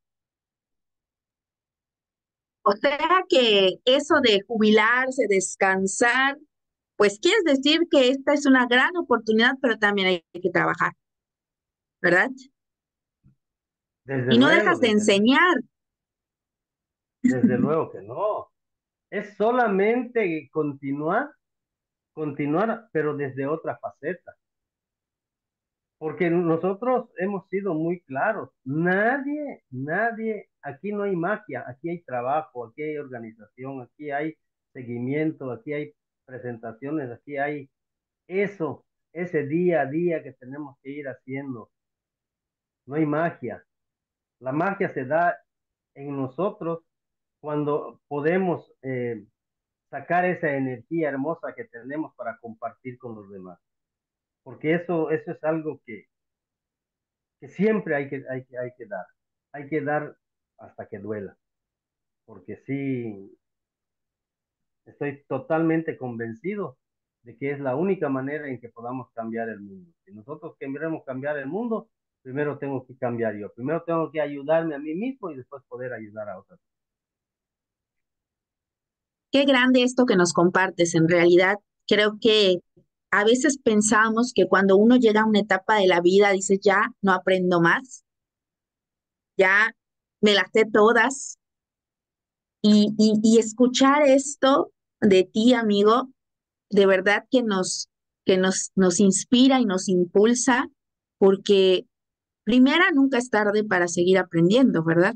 Speaker 1: O sea que eso de jubilarse, descansar, pues quieres decir que esta es una gran oportunidad, pero también hay que trabajar, ¿verdad?
Speaker 2: Desde
Speaker 1: Y no
Speaker 2: luego,
Speaker 1: dejas de
Speaker 2: desde luego,
Speaker 1: enseñar.
Speaker 2: desde luego que no. Es solamente continuar, continuar, pero desde otra faceta. Porque nosotros hemos sido muy claros. Nadie, nadie, aquí no hay magia, aquí hay trabajo, aquí hay organización, aquí hay seguimiento, aquí hay presentaciones, aquí hay eso, ese día a día que tenemos que ir haciendo. No hay magia. La magia se da en nosotros cuando podemos eh, sacar esa energía hermosa que tenemos para compartir con los demás. Porque eso, eso es algo que, que siempre hay que, hay, que, hay que dar. Hay que dar hasta que duela. Porque sí, estoy totalmente convencido de que es la única manera en que podamos cambiar el mundo. Si nosotros queremos cambiar el mundo, primero tengo que cambiar yo. Primero tengo que ayudarme a mí mismo y después poder ayudar a otras.
Speaker 1: Qué grande esto que nos compartes. En realidad, creo que a veces pensamos que cuando uno llega a una etapa de la vida, dice, ya no aprendo más, ya me las sé todas. Y, y, y escuchar esto de ti, amigo, de verdad que nos, que nos, nos inspira y nos impulsa, porque primera, nunca es tarde para seguir aprendiendo, ¿verdad?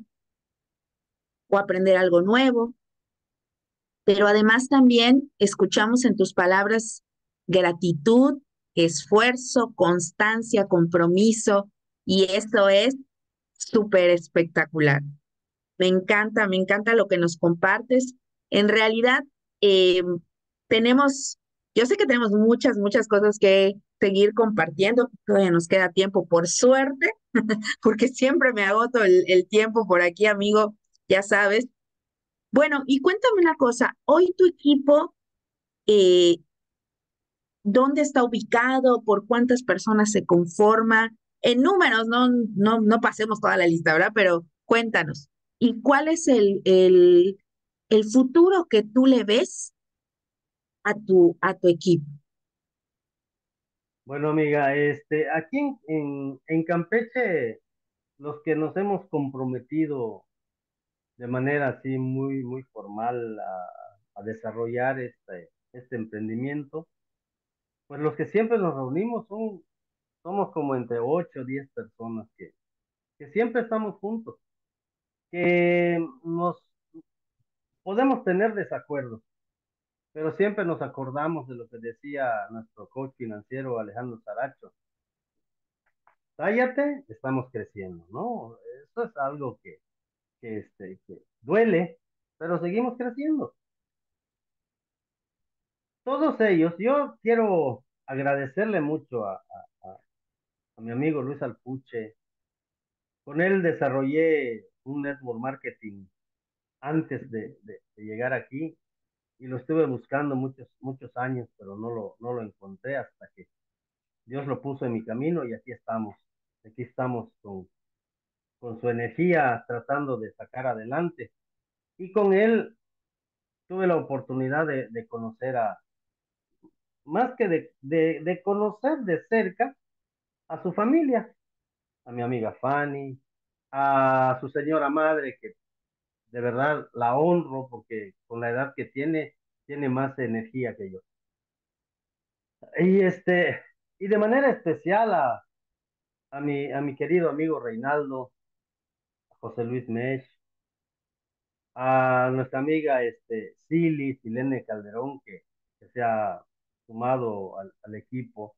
Speaker 1: O aprender algo nuevo, pero además también escuchamos en tus palabras gratitud, esfuerzo, constancia, compromiso, y eso es súper espectacular. Me encanta, me encanta lo que nos compartes. En realidad, eh, tenemos, yo sé que tenemos muchas, muchas cosas que seguir compartiendo. Todavía nos queda tiempo, por suerte, porque siempre me agoto el, el tiempo por aquí, amigo, ya sabes. Bueno, y cuéntame una cosa, hoy tu equipo, eh, ¿dónde está ubicado? ¿Por cuántas personas se conforma? En números, no, no, no pasemos toda la lista, ¿verdad? Pero cuéntanos. ¿Y cuál es el, el, el futuro que tú le ves a tu, a tu equipo?
Speaker 2: Bueno, amiga, este, aquí en, en, en Campeche, los que nos hemos comprometido de manera así muy, muy formal a, a desarrollar este, este emprendimiento, pues los que siempre nos reunimos son, somos como entre ocho o diez personas que, que siempre estamos juntos, que nos podemos tener desacuerdos, pero siempre nos acordamos de lo que decía nuestro coach financiero Alejandro Saracho. Cállate, estamos creciendo, ¿no? Eso es algo que, que, este, que duele, pero seguimos creciendo. Todos ellos, yo quiero agradecerle mucho a, a, a, a mi amigo Luis Alpuche. Con él desarrollé un network marketing antes de, de, de llegar aquí y lo estuve buscando muchos, muchos años, pero no lo, no lo encontré hasta que Dios lo puso en mi camino y aquí estamos. Aquí estamos con, con su energía tratando de sacar adelante. Y con él tuve la oportunidad de, de conocer a, más que de, de, de conocer de cerca a su familia, a mi amiga Fanny, a su señora madre, que de verdad la honro porque con la edad que tiene tiene más energía que yo. Y este, y de manera especial a, a mi, a mi querido amigo Reinaldo, a José Luis Mesh, a nuestra amiga este, Silly, Silene Calderón, que, que se ha sumado al, al equipo.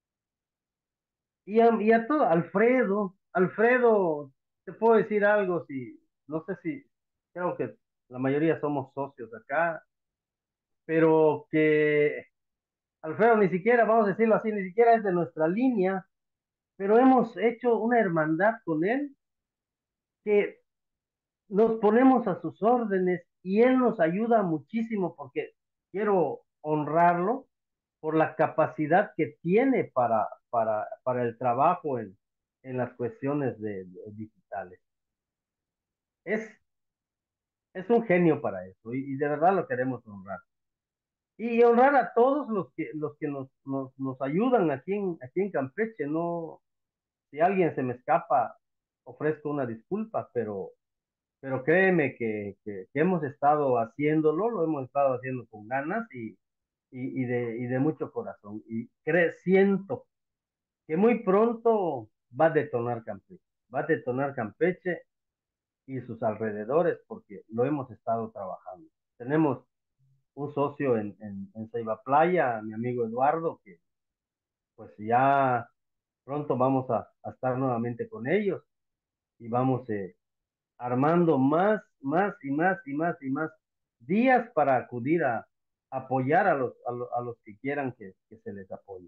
Speaker 2: Y a, y a todo, Alfredo, Alfredo, te puedo decir algo, si, no sé si, creo que la mayoría somos socios acá, pero que Alfredo ni siquiera, vamos a decirlo así, ni siquiera es de nuestra línea, pero hemos hecho una hermandad con él que nos ponemos a sus órdenes y él nos ayuda muchísimo porque quiero honrarlo por la capacidad que tiene para, para, para el trabajo en, en las cuestiones de, de digitales. Es, es un genio para eso y, y de verdad lo queremos honrar. Y honrar a todos los que, los que nos, nos, nos ayudan aquí en, aquí en Campeche. No, si alguien se me escapa, ofrezco una disculpa, pero, pero créeme que, que, que hemos estado haciéndolo, lo hemos estado haciendo con ganas y, y, y, de, y de mucho corazón. Y cre siento que muy pronto va a detonar Campeche, va a detonar Campeche y sus alrededores porque lo hemos estado trabajando. Tenemos un socio en, en, en Ceiba Playa, mi amigo Eduardo, que pues ya pronto vamos a, a estar nuevamente con ellos y vamos eh, armando más, más y más y más y más días para acudir a apoyar a los, a, lo, a los que quieran que, que se les apoye.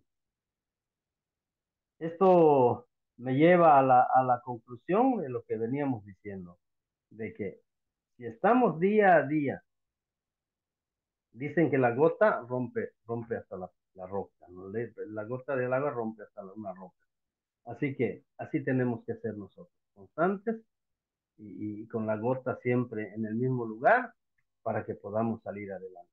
Speaker 2: Esto me lleva a la, a la conclusión de lo que veníamos diciendo, de que si estamos día a día, dicen que la gota rompe, rompe hasta la, la roca, ¿no? La gota del agua rompe hasta la, una roca. Así que así tenemos que ser nosotros, constantes y, y con la gota siempre en el mismo lugar para que podamos salir adelante.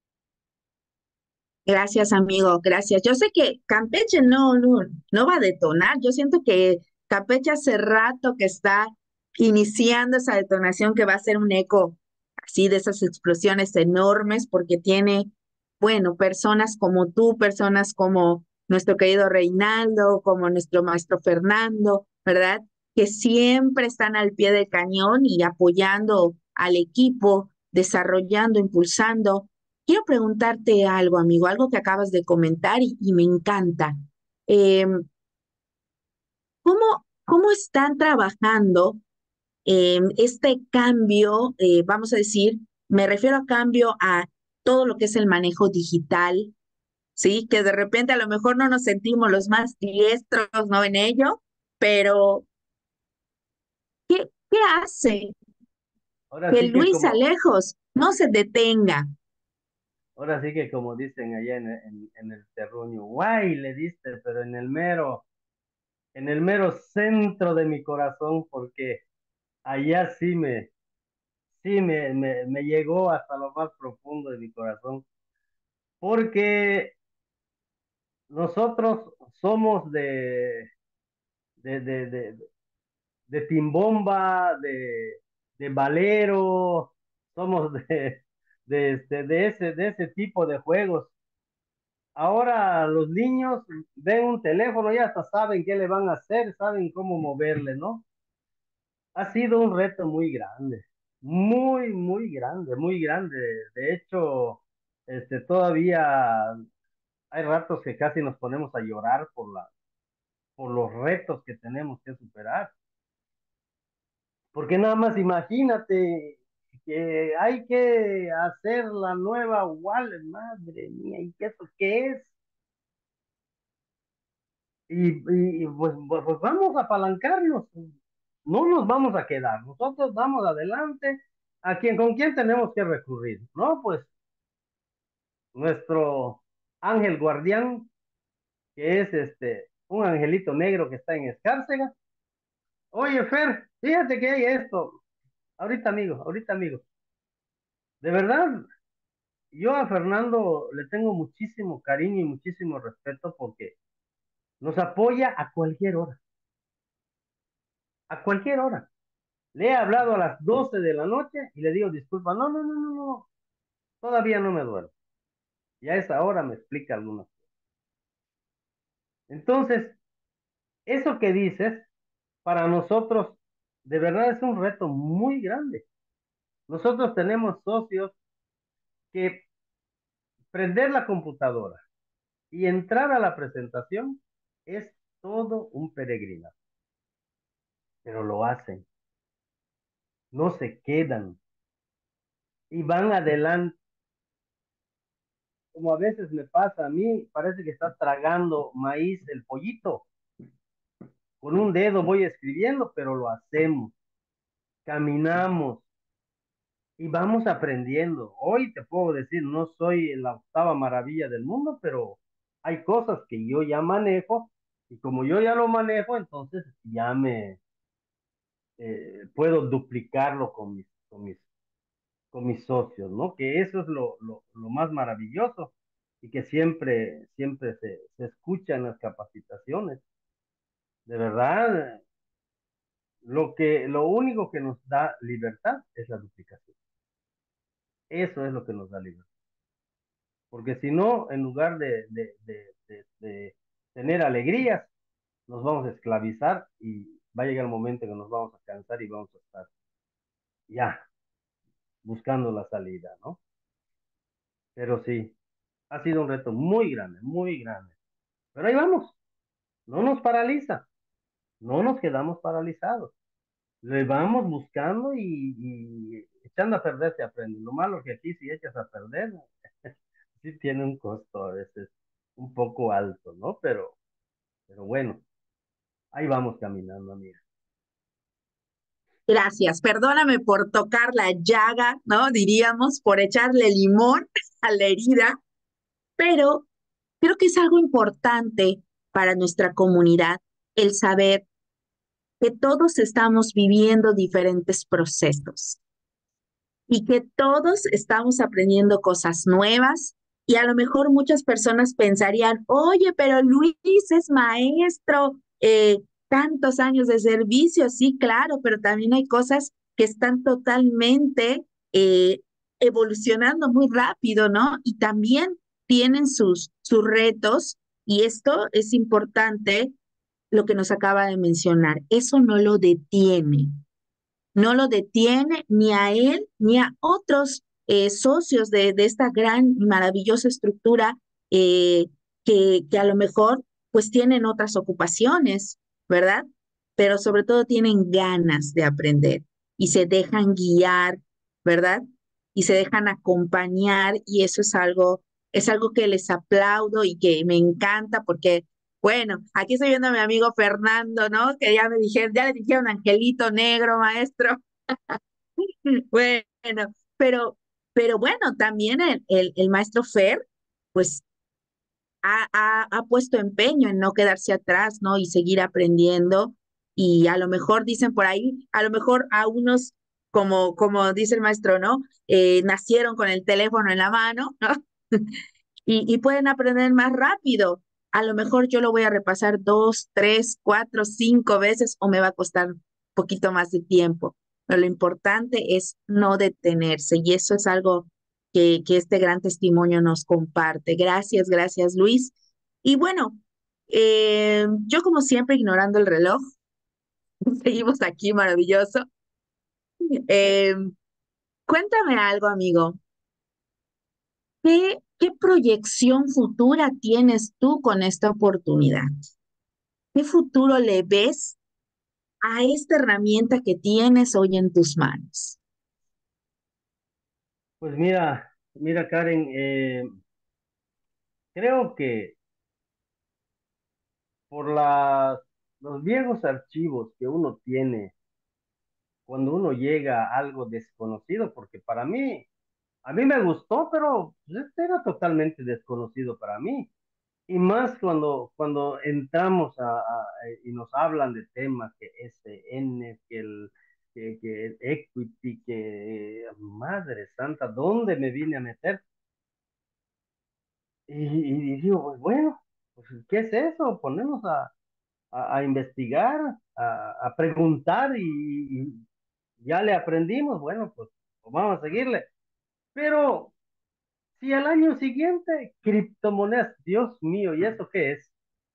Speaker 1: Gracias, amigo, gracias. Yo sé que Campeche no, no, no va a detonar. Yo siento que Campeche hace rato que está iniciando esa detonación que va a ser un eco así de esas explosiones enormes porque tiene, bueno, personas como tú, personas como nuestro querido Reinaldo, como nuestro maestro Fernando, ¿verdad? Que siempre están al pie del cañón y apoyando al equipo, desarrollando, impulsando. Quiero preguntarte algo, amigo, algo que acabas de comentar y, y me encanta. Eh, ¿cómo, ¿Cómo están trabajando eh, este cambio? Eh, vamos a decir, me refiero a cambio a todo lo que es el manejo digital, ¿sí? Que de repente a lo mejor no nos sentimos los más diestros, ¿no? En ello, pero ¿qué, ¿qué hace
Speaker 2: Ahora
Speaker 1: que
Speaker 2: sí que
Speaker 1: Luis
Speaker 2: como,
Speaker 1: Alejos no se detenga?
Speaker 2: ahora sí que como dicen allá en, en, en el terruño, guay, le diste, pero en el mero, en el mero centro de mi corazón, porque allá sí me, sí me, me, me llegó hasta lo más profundo de mi corazón, porque nosotros somos de, de, de, de, de Timbomba, de, de Valero, somos de, de, este, de, ese, de ese tipo de juegos. Ahora los niños ven un teléfono y hasta saben qué le van a hacer, saben cómo moverle, ¿no? Ha sido un reto muy grande, muy, muy grande, muy grande. De hecho, este, todavía hay ratos que casi nos ponemos a llorar por la, por los retos que tenemos que superar. Porque nada más imagínate que hay que hacer la nueva wallet, madre mía, ¿y qué eso qué es? Y, y, y pues, pues, pues vamos a apalancarnos, no nos vamos a quedar, nosotros vamos adelante. ¿A quién, con quién tenemos que recurrir? No, pues nuestro ángel guardián, que es este, un angelito negro que está en Escárcega. Oye, Fer, fíjate que hay esto. Ahorita, amigo, ahorita, amigo. De verdad, yo a Fernando le tengo muchísimo cariño y muchísimo respeto porque nos apoya a cualquier hora, a cualquier hora. Le he hablado a las doce de la noche y le digo, disculpa, no, no, no, no, no. Todavía no me duermo. Y a esa hora me explica algunas cosas. Entonces, eso que dices, para nosotros, de verdad es un reto muy grande. Nosotros tenemos socios que prender la computadora y entrar a la presentación es todo un peregrinaje, pero lo hacen, no se quedan y van adelante. Como a veces me pasa a mí, parece que está tragando maíz el pollito. Con un dedo voy escribiendo, pero lo hacemos, caminamos y vamos aprendiendo. Hoy te puedo decir, no soy la octava maravilla del mundo, pero hay cosas que yo ya manejo y como yo ya lo manejo, entonces ya me eh, puedo duplicarlo con mis, con mis, con mis socios, ¿no? Que eso es lo, lo, lo más maravilloso y que siempre, siempre se, se escucha en las capacitaciones. De verdad, lo que, lo único que nos da libertad es la duplicación. Eso es lo que nos da libertad. Porque si no, en lugar de, de, de, de, de tener alegrías, nos vamos a esclavizar y va a llegar el momento que nos vamos a cansar y vamos a estar ya buscando la salida, ¿no? Pero sí, ha sido un reto muy grande, muy grande. Pero ahí vamos, no nos paraliza, no nos quedamos paralizados. Le vamos buscando y, y echando a perder se aprende. Lo malo que aquí si echas a perder, sí tiene un costo a veces un poco alto, ¿no? Pero, pero bueno, ahí vamos caminando, amiga.
Speaker 1: Gracias, perdóname por tocar la llaga, ¿no? Diríamos, por echarle limón a la herida, pero creo que es algo importante para nuestra comunidad el saber que todos estamos viviendo diferentes procesos y que todos estamos aprendiendo cosas nuevas y a lo mejor muchas personas pensarían, oye, pero Luis es maestro, eh, tantos años de servicio, sí, claro, pero también hay cosas que están totalmente eh, evolucionando muy rápido, ¿no? Y también tienen sus, sus retos y esto es importante lo que nos acaba de mencionar, eso no lo detiene, no lo detiene ni a él ni a otros eh, socios de, de, esta gran, maravillosa estructura eh, que, que a lo mejor pues tienen otras ocupaciones, ¿verdad? Pero sobre todo tienen ganas de aprender y se dejan guiar, ¿verdad? Y se dejan acompañar y eso es algo, es algo que les aplaudo y que me encanta porque bueno, aquí estoy viendo a mi amigo Fernando, ¿no? Que ya me dijeron, ya le dijeron angelito negro, maestro. Bueno, pero, pero bueno, también el, el, el maestro Fer, pues ha, ha, ha puesto empeño en no quedarse atrás, ¿no? Y seguir aprendiendo. Y a lo mejor dicen por ahí, a lo mejor a unos, como, como dice el maestro, ¿no? Eh, nacieron con el teléfono en la mano, ¿no? y, y pueden aprender más rápido. A lo mejor yo lo voy a repasar dos, tres, cuatro, cinco veces o me va a costar un poquito más de tiempo. Pero lo importante es no detenerse y eso es algo que, que este gran testimonio nos comparte. Gracias, gracias Luis. Y bueno, eh, yo como siempre ignorando el reloj, seguimos aquí maravilloso. Eh, Cuéntame algo, amigo. ¿Qué, qué proyección futura tienes tú con esta oportunidad? ¿Qué futuro le ves a esta herramienta que tienes hoy en tus manos?
Speaker 2: Pues mira, mira Karen, eh, creo que por las, los viejos archivos que uno tiene cuando uno llega a algo desconocido, porque para mí, a mí me gustó, pero pues, este era totalmente desconocido para mí. Y más cuando, cuando entramos a, a- y nos hablan de temas que S N, que el, que, que el equity, que madre santa, ¿dónde me vine a meter? Y, y digo, pues bueno, pues, ¿qué es eso? Ponemos a, a, a investigar, a, a preguntar y, y ya le aprendimos, bueno, pues, pues vamos a seguirle. Pero Si al año siguiente, criptomonedas, Dios mío, ¿y eso qué es?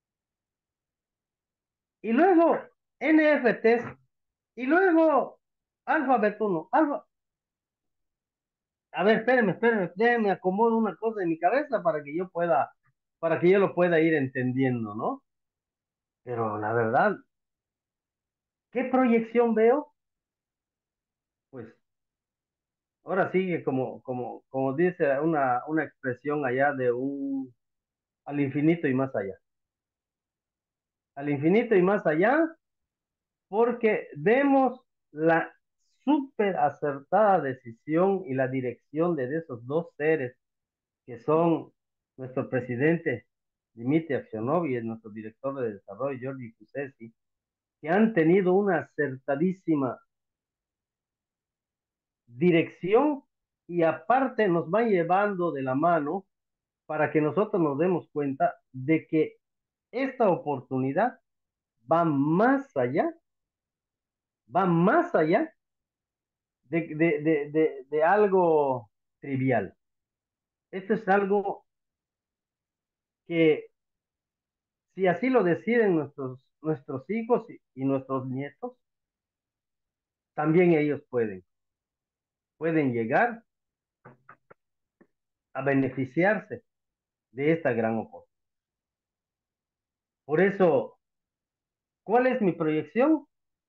Speaker 2: Y luego N F Ts, y luego Alphabet uno, Alfa. A ver, espérenme, espérenme, déjenme acomodo una cosa en mi cabeza para que yo pueda, para que yo lo pueda ir entendiendo, ¿no? Pero la verdad, ¿qué proyección veo? Pues ahora sí que como, como, como dice una, una expresión allá de un al infinito y más allá. Al infinito y más allá, porque vemos la súper acertada decisión y la dirección de esos dos seres que son nuestro presidente Dmitry Aksionov y nuestro director de desarrollo Jordi Kusesi, que han tenido una acertadísima dirección y aparte nos van llevando de la mano para que nosotros nos demos cuenta de que esta oportunidad va más allá, va más allá de, de, de, de, de algo trivial. Esto es algo que si así lo deciden nuestros, nuestros hijos y, y nuestros nietos, también ellos pueden, pueden llegar a beneficiarse de esta gran oportunidad. Por eso, ¿cuál es mi proyección?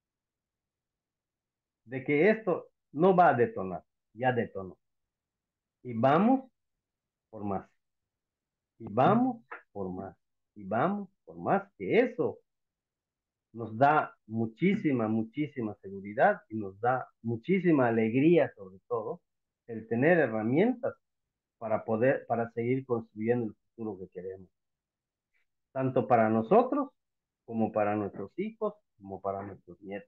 Speaker 2: De que esto no va a detonar, ya detonó. Y vamos por más, y vamos por más, y vamos por más, que eso nos da muchísima, muchísima seguridad y nos da muchísima alegría, sobre todo, el tener herramientas para poder, para seguir construyendo el futuro que queremos, tanto para nosotros como para nuestros hijos, como para nuestros nietos.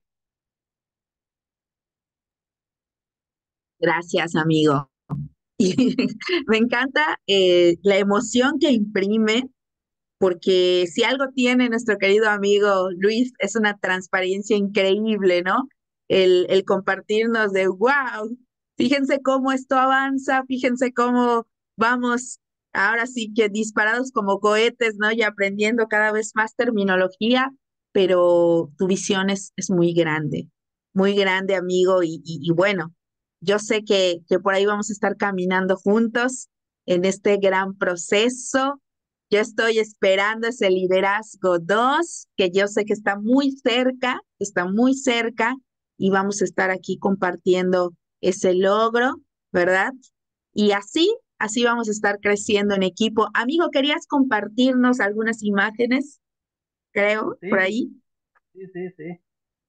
Speaker 1: Gracias, amigo. Y me encanta eh, la emoción que imprime, porque si algo tiene nuestro querido amigo Luis es una transparencia increíble, ¿no? El, el compartirnos de, wow, fíjense cómo esto avanza, fíjense cómo vamos ahora sí que disparados como cohetes, ¿no? Y aprendiendo cada vez más terminología, pero tu visión es, es muy grande, muy grande, amigo, y, y, y bueno, yo sé que, que por ahí vamos a estar caminando juntos en este gran proceso. Yo estoy esperando ese liderazgo dos, que yo sé que está muy cerca, está muy cerca, y vamos a estar aquí compartiendo ese logro, ¿verdad? Y así, así vamos a estar creciendo en equipo. Amigo, ¿querías compartirnos algunas imágenes, creo, por
Speaker 2: Sí,
Speaker 1: ahí?
Speaker 2: sí, sí, sí.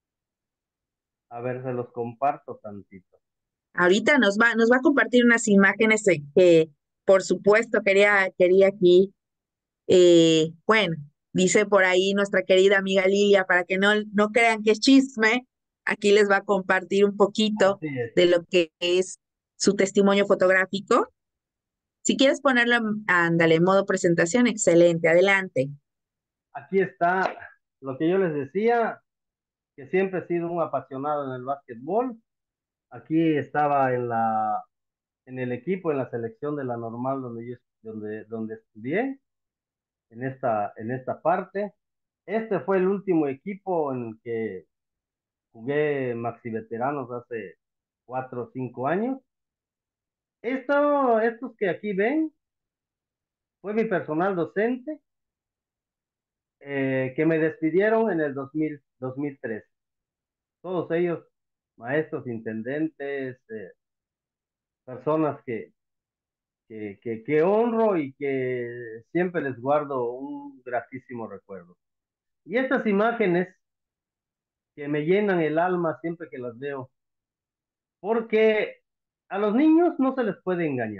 Speaker 2: A ver, se los comparto tantito.
Speaker 1: Ahorita nos va, nos va a compartir unas imágenes eh, que, por supuesto, quería, quería aquí. Eh, bueno, dice por ahí nuestra querida amiga Lilia, para que no, no crean que es chisme, aquí les va a compartir un poquito
Speaker 2: Así es.
Speaker 1: de lo que es su testimonio fotográfico. Si quieres ponerlo, ándale, en modo presentación, excelente, adelante.
Speaker 2: Aquí está lo que yo les decía, que siempre he sido un apasionado en el básquetbol. Aquí estaba en la, en el equipo, en la selección de la normal donde yo, donde, donde estudié, en esta, en esta parte. Este fue el último equipo en el que jugué maxi veteranos hace cuatro o cinco años. Esto, estos que aquí ven, fue mi personal docente, eh, que me despidieron en el dos mil, dos mil trece. Todos ellos, maestros, intendentes, eh, personas que, que, que, que honro y que siempre les guardo un gratísimo recuerdo. Y estas imágenes que me llenan el alma siempre que las veo, porque a los niños no se les puede engañar.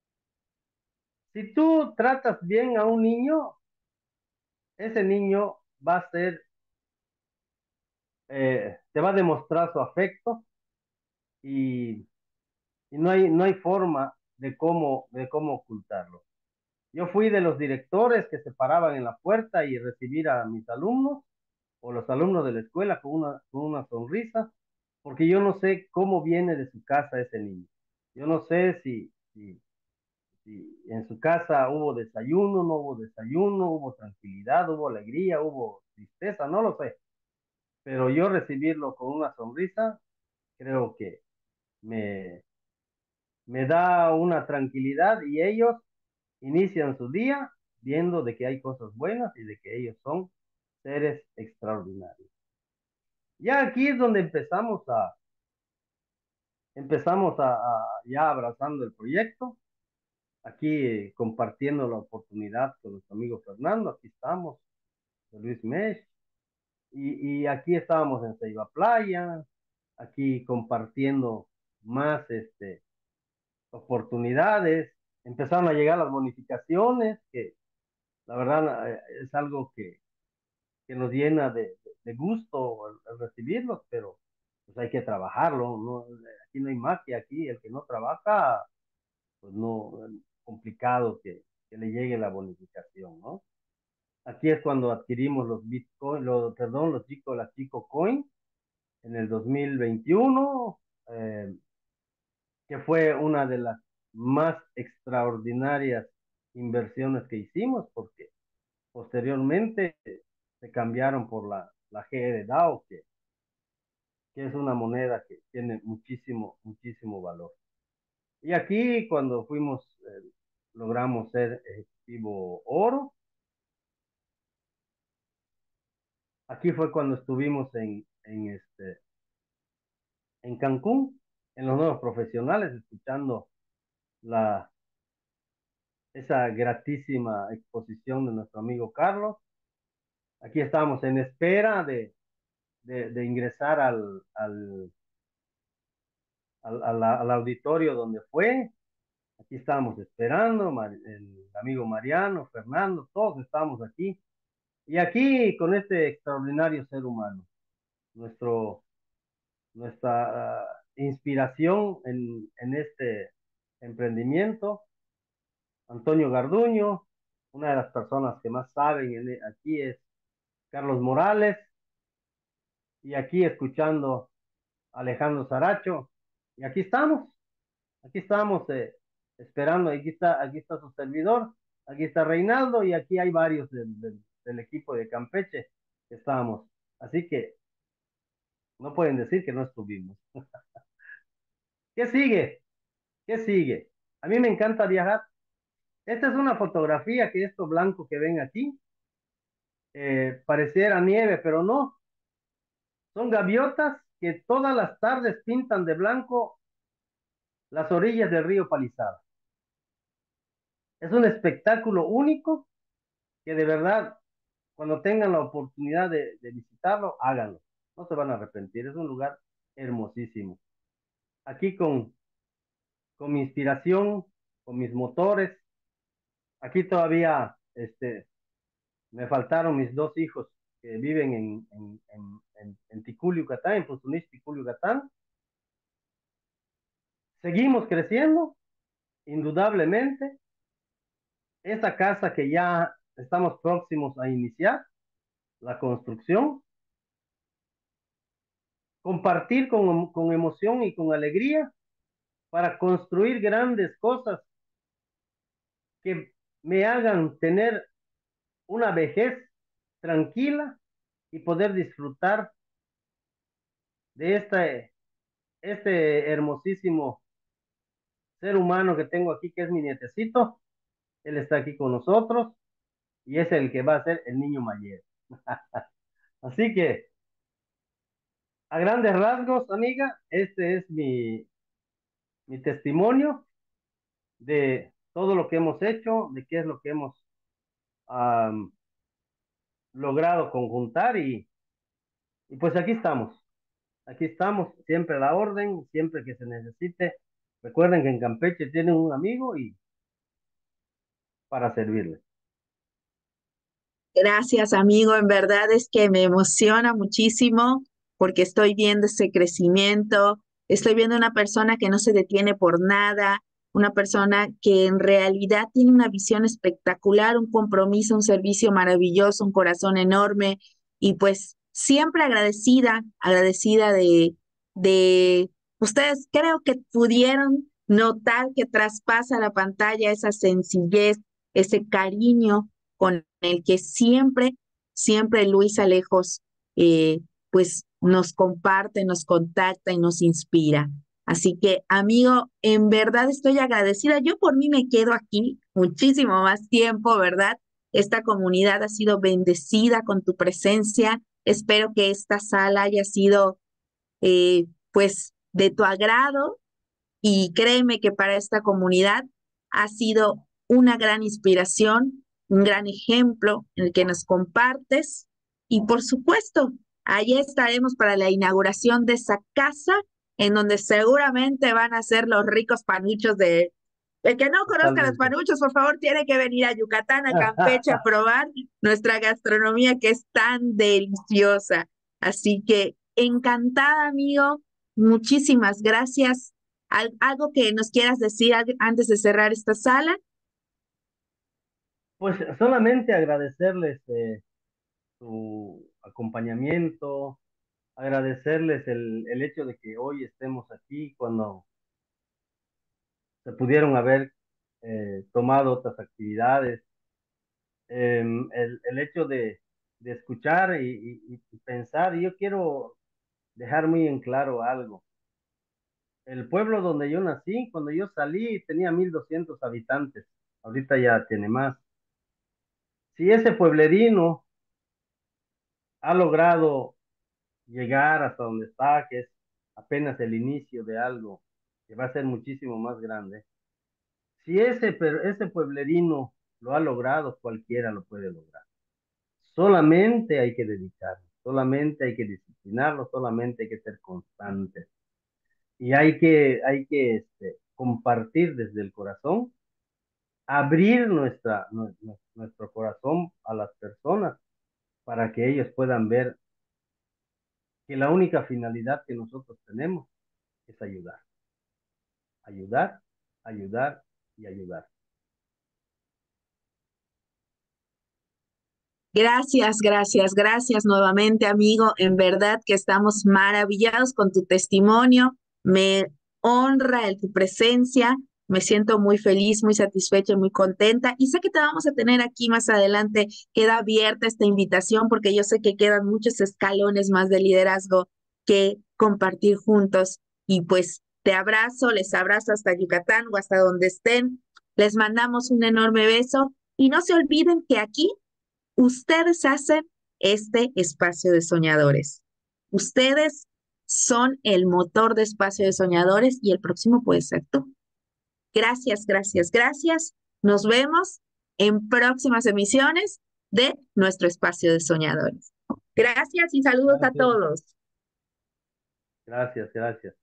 Speaker 2: Si tú tratas bien a un niño, ese niño va a ser, eh, te va a demostrar su afecto y, y no hay, no hay forma de cómo, de cómo ocultarlo. Yo fui de los directores que se paraban en la puerta y recibir a mis alumnos o los alumnos de la escuela con una, con una sonrisa, porque yo no sé cómo viene de su casa ese niño. Yo no sé si, si, si en su casa hubo desayuno, no hubo desayuno, hubo tranquilidad, hubo alegría, hubo tristeza, no lo sé. Pero yo recibirlo con una sonrisa, creo que me, me da una tranquilidad y ellos inician su día viendo de que hay cosas buenas y de que ellos son seres extraordinarios. Ya aquí es donde empezamos a, empezamos a, a ya abrazando el proyecto, aquí eh, compartiendo la oportunidad con nuestro amigo Fernando, aquí estamos, de Luis Mesh, y, y aquí estábamos en Ceiba Playa, aquí compartiendo más este, oportunidades, empezaron a llegar las bonificaciones, que la verdad eh, es algo que, que nos llena de, de, de gusto al, al, recibirlos, pero pues hay que trabajarlo, ¿no? Aquí no hay magia, aquí el que no trabaja, pues no, complicado que, que le llegue la bonificación, ¿no? Aquí es cuando adquirimos los Bitcoin, los, perdón, los chicos, las Chico Coin en el dos mil veintiuno, eh, que fue una de las más extraordinarias inversiones que hicimos, porque posteriormente se cambiaron por la, la G R DAO, que, que es una moneda que tiene muchísimo, muchísimo valor. Y aquí cuando fuimos, eh, logramos ser ejecutivo oro. Aquí fue cuando estuvimos en, en, este, en Cancún, en los nuevos profesionales, escuchando la, esa gratísima exposición de nuestro amigo Carlos. Aquí estábamos en espera de, de, de ingresar al, al, al, al, al auditorio donde fue. Aquí estábamos esperando, el amigo Mariano, Fernando, todos estábamos aquí. Y aquí con este extraordinario ser humano, nuestro, nuestra uh, inspiración en, en este emprendimiento, Antonio Garduño, una de las personas que más saben en, aquí es Carlos Morales, y aquí escuchando a Alejandro Saracho, y aquí estamos, aquí estamos eh, esperando, aquí está, aquí está su servidor, aquí está Reinaldo, y aquí hay varios del, del, del equipo de Campeche que estamos, así que no pueden decir que no estuvimos. ¿Qué sigue? ¿Qué sigue? A mí me encanta viajar. Esta es una fotografía que esto blanco que ven aquí, eh, pareciera nieve, pero no. Son gaviotas que todas las tardes pintan de blanco las orillas del río Palizada. Es un espectáculo único que de verdad, cuando tengan la oportunidad de, de visitarlo, háganlo. No se van a arrepentir. Es un lugar hermosísimo. Aquí con, con mi inspiración, con mis motores. Aquí todavía este, me faltaron mis dos hijos que viven en, en, en, en, en Ticul, Yucatán, en Putunís, Ticul, Yucatán. Seguimos creciendo, indudablemente. Esta casa que ya estamos próximos a iniciar, la construcción, compartir con, con emoción y con alegría para construir grandes cosas que me hagan tener una vejez tranquila y poder disfrutar de este, este hermosísimo ser humano que tengo aquí, que es mi nietecito. Él está aquí con nosotros y es el que va a ser el niño mayor. Así que, a grandes rasgos, amiga, este es mi, mi testimonio de todo lo que hemos hecho, de qué es lo que hemos um, logrado conjuntar y, y pues aquí estamos, aquí estamos, siempre a la orden, siempre que se necesite. Recuerden que en Campeche tienen un amigo y para servirle.
Speaker 1: Gracias, amigo. En verdad es que me emociona muchísimo porque estoy viendo ese crecimiento, estoy viendo una persona que no se detiene por nada, una persona que en realidad tiene una visión espectacular, un compromiso, un servicio maravilloso, un corazón enorme y pues siempre agradecida, agradecida de, de ustedes. Creo que pudieron notar que traspasa la pantalla esa sencillez, ese cariño con el que siempre, siempre Luis Alejos, eh, pues nos comparte, nos contacta y nos inspira. Así que, amigo, en verdad estoy agradecida. Yo por mí me quedo aquí muchísimo más tiempo, ¿verdad? Esta comunidad ha sido bendecida con tu presencia. Espero que esta sala haya sido, eh, pues, de tu agrado y créeme que para esta comunidad ha sido una gran inspiración, un gran ejemplo en el que nos compartes. Y por supuesto, allí estaremos para la inauguración de esa casa, en donde seguramente van a ser los ricos panuchos de... El que no conozca los
Speaker 2: Totalmente.
Speaker 1: panuchos, por favor, tiene que venir a Yucatán, a Campeche, a probar nuestra gastronomía que es tan deliciosa. Así que encantada, amigo. Muchísimas gracias. ¿Al- ¿Algo que nos quieras decir al- antes de cerrar esta sala?
Speaker 2: Pues solamente agradecerles eh, su acompañamiento, agradecerles el, el hecho de que hoy estemos aquí cuando se pudieron haber eh, tomado otras actividades. Eh, el, el hecho de, de escuchar y, y- y pensar, y yo quiero dejar muy en claro algo. El pueblo donde yo nací, cuando yo salí, tenía mil doscientos habitantes. Ahorita ya tiene más. Si ese pueblerino ha logrado llegar hasta donde está, que es apenas el inicio de algo que va a ser muchísimo más grande, si ese, ese pueblerino lo ha logrado, cualquiera lo puede lograr. Solamente hay que dedicarlo, solamente hay que disciplinarlo, solamente hay que ser constante. Y hay que, hay que este, compartir desde el corazón, abrir nuestra, nuestro, nuestro corazón a las personas para que ellos puedan ver que la única finalidad que nosotros tenemos es ayudar, ayudar, ayudar y ayudar.
Speaker 1: Gracias, gracias, gracias nuevamente, amigo. En verdad que estamos maravillados con tu testimonio. Me honra el, tu presencia. Me siento muy feliz, muy satisfecha y muy contenta. Y sé que te vamos a tener aquí más adelante. Queda abierta esta invitación porque yo sé que quedan muchos escalones más de liderazgo que compartir juntos. Y pues te abrazo, les abrazo hasta Yucatán o hasta donde estén. Les mandamos un enorme beso. Y no se olviden que aquí ustedes hacen este espacio de soñadores. Ustedes son el motor de espacio de soñadores y el próximo puede ser tú. Gracias, gracias, gracias. Nos vemos en próximas emisiones de nuestro espacio de soñadores. Gracias y saludos a
Speaker 2: Gracias,
Speaker 1: todos.
Speaker 2: gracias, gracias.